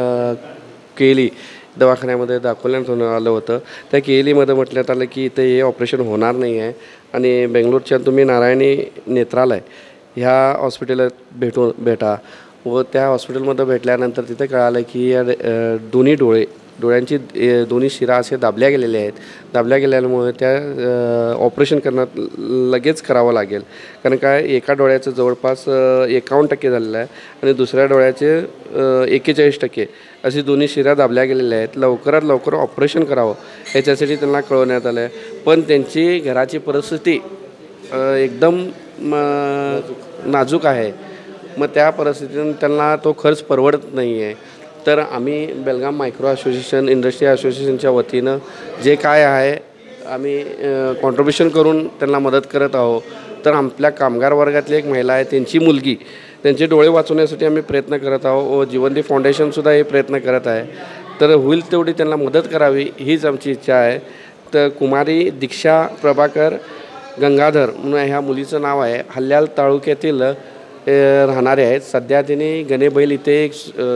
केली दवाखान्यामध्ये दाखवण्यात आलं होतं. त्या केलीमध्ये म्हटण्यात आलं की इथे हे ऑपरेशन होणार नाही आहे आणि बेंगलोरच्या तुम्ही नारायणी नेत्रालय ह्या हॉस्पिटलात भेटून भेटा. व त्या हॉस्पिटलमध्ये भेटल्यानंतर तिथे कळालं की या दोन्ही डोळे डोळ्यांची दोन्ही शिरा असे दाबल्या गेलेले आहेत. दाबल्या गेल्यामुळे त्या ऑपरेशन करण्यात लगेच करावं लागेल. कारण काय एका डोळ्याचं जवळपास एकावन्न टक्के झालेलं आहे आणि दुसऱ्या डोळ्याचे एक्केचाळीस टक्के अशी दोन्ही शिरा दाबल्या गेलेल्या आहेत. लवकरात लवकर ऑपरेशन करावं याच्यासाठी त्यांना कळवण्यात आलं आहे. पण त्यांची घराची परिस्थिती एकदम नाजूक आहे. मग त्या परिस्थितीतून त्यांना तो खर्च परवडत नाही आहे. तर आम्ही बेलगाम मायक्रो असोसिएशन इंडस्ट्री असोसिएशनच्या वतीनं जे काय आहे आम्ही कॉन्ट्रिब्युशन करून त्यांना मदत करत आहोत. तर आपल्या कामगार वर्गातली एक महिला आहे, त्यांची मुलगी, त्यांचे डोळे वाचवण्यासाठी आम्ही प्रयत्न करत आहोत व जीवनदी फाउंडेशनसुद्धा हे प्रयत्न करत आहे. तर होईल तेवढी त्यांना मदत करावी हीच आमची इच्छा आहे. तर कुमारी दीक्षा प्रभाकर गंगाधर म्हणून ह्या मुलीचं नाव आहे. हल्याल तालुक्यातील राहणारे आहेत. सध्या तिने गणेबैल इथे एक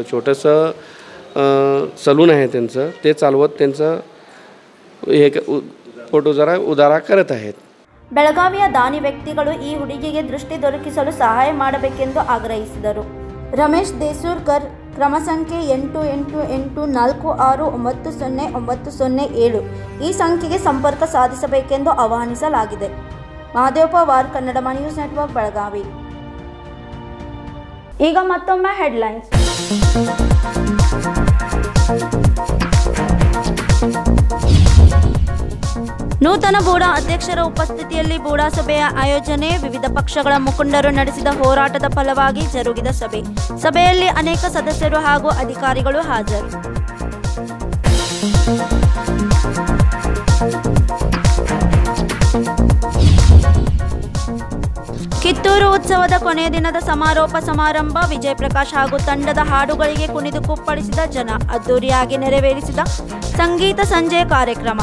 छोटंसं सलून आहे त्यांचं, ते चालवत त्यांचं हे फोटो जरा ಉದಾರ करत आहेत. ಬೆಳಗಾವಿಯ ದಾನಿ ವ್ಯಕ್ತಿಗಳು ಈ ಹುಡುಗಿಗೆ ದೃಷ್ಟಿ ದೊರಕಿಸಲು ಸಹಾಯ ಮಾಡಬೇಕೆಂದು ಆಗ್ರಹಿಸಿದರು. ರಮೇಶ್ ದೇಸೂರ್ಕರ್ ಕ್ರಮ ಸಂಖ್ಯೆ ಎಂಟು ಎಂಟು ಎಂಟು ನಾಲ್ಕು ಆರು ಒಂಬತ್ತು ಸೊನ್ನೆ ಒಂಬತ್ತು ಸೊನ್ನೆ ಏಳು ಈ ಸಂಖ್ಯೆಗೆ ಸಂಪರ್ಕ ಸಾಧಿಸಬೇಕೆಂದು ಆಹ್ವಾನಿಸಲಾಗಿದೆ. Mahadev Pawar, Kannada news network, Belagavi. ಈಗ ಮತ್ತೊಮ್ಮೆ ಹೆಡ್ಲೈನ್ಸ್. ನೂತನ ಬೂಡಾ ಅಧ್ಯಕ್ಷರ ಉಪಸ್ಥಿತಿಯಲ್ಲಿ ಬೂಡಾ ಸಭೆಯ ಆಯೋಜನೆ. ವಿವಿಧ ಪಕ್ಷಗಳ ಮುಖಂಡರು ನಡೆಸಿದ ಹೋರಾಟದ ಫಲವಾಗಿ ಜರುಗಿದ ಸಭೆ. ಸಭೆಯಲ್ಲಿ ಅನೇಕ ಸದಸ್ಯರು ಹಾಗೂ ಅಧಿಕಾರಿಗಳು ಹಾಜರು. ಕಿತ್ತೂರು ಉತ್ಸವದ ಕೊನೆಯ ದಿನದ ಸಮಾರೋಪ ಸಮಾರಂಭ. ವಿಜಯ್ ಪ್ರಕಾಶ್ ಹಾಗೂ ತಂಡದ ಹಾಡುಗಳಿಗೆ ಕುಣಿದು ಕುಪ್ಪಳಿಸಿದ ಜನ. ಅದ್ದೂರಿಯಾಗಿ ನೆರವೇರಿಸಿದ ಸಂಗೀತ ಸಂಜೆ ಕಾರ್ಯಕ್ರಮ.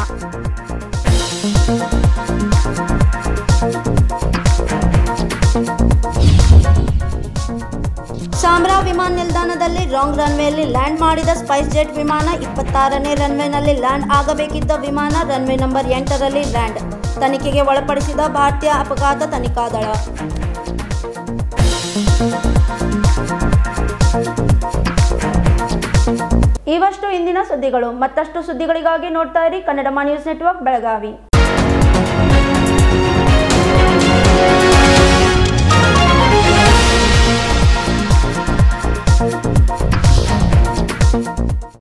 ಸಾಂಬ್ರಾ ವಿಮಾನ ನಿಲ್ದಾಣದಲ್ಲಿ ರಾಂಗ್ ರನ್ವೇಯಲ್ಲಿ ಲ್ಯಾಂಡ್ ಮಾಡಿದ ಸ್ಪೈಸ್ ಜೆಟ್ ವಿಮಾನ. ಇಪ್ಪತ್ತಾರನೇ ರನ್ವೇನಲ್ಲಿ ಲ್ಯಾಂಡ್ ಆಗಬೇಕಿದ್ದ ವಿಮಾನ ರನ್ವೇ ನಂಬರ್ ಎಂಟರಲ್ಲಿ ಲ್ಯಾಂಡ್. ತನಿಖೆಗೆ ಒಳಪಡಿಸಿದ ಭಾರತೀಯ ಅಪಘಾತ ತನಿಖಾ ದಳ. ಇವಷ್ಟು ಇಂದಿನ ಸುದ್ದಿಗಳು. ಮತ್ತಷ್ಟು ಸುದ್ದಿಗಳಿಗಾಗಿ ನೋಡ್ತಾ ಇರಿ ಕನ್ನಡ ನ್ಯೂಸ್ ನೆಟ್ವರ್ಕ್, ಬೆಳಗಾವಿ.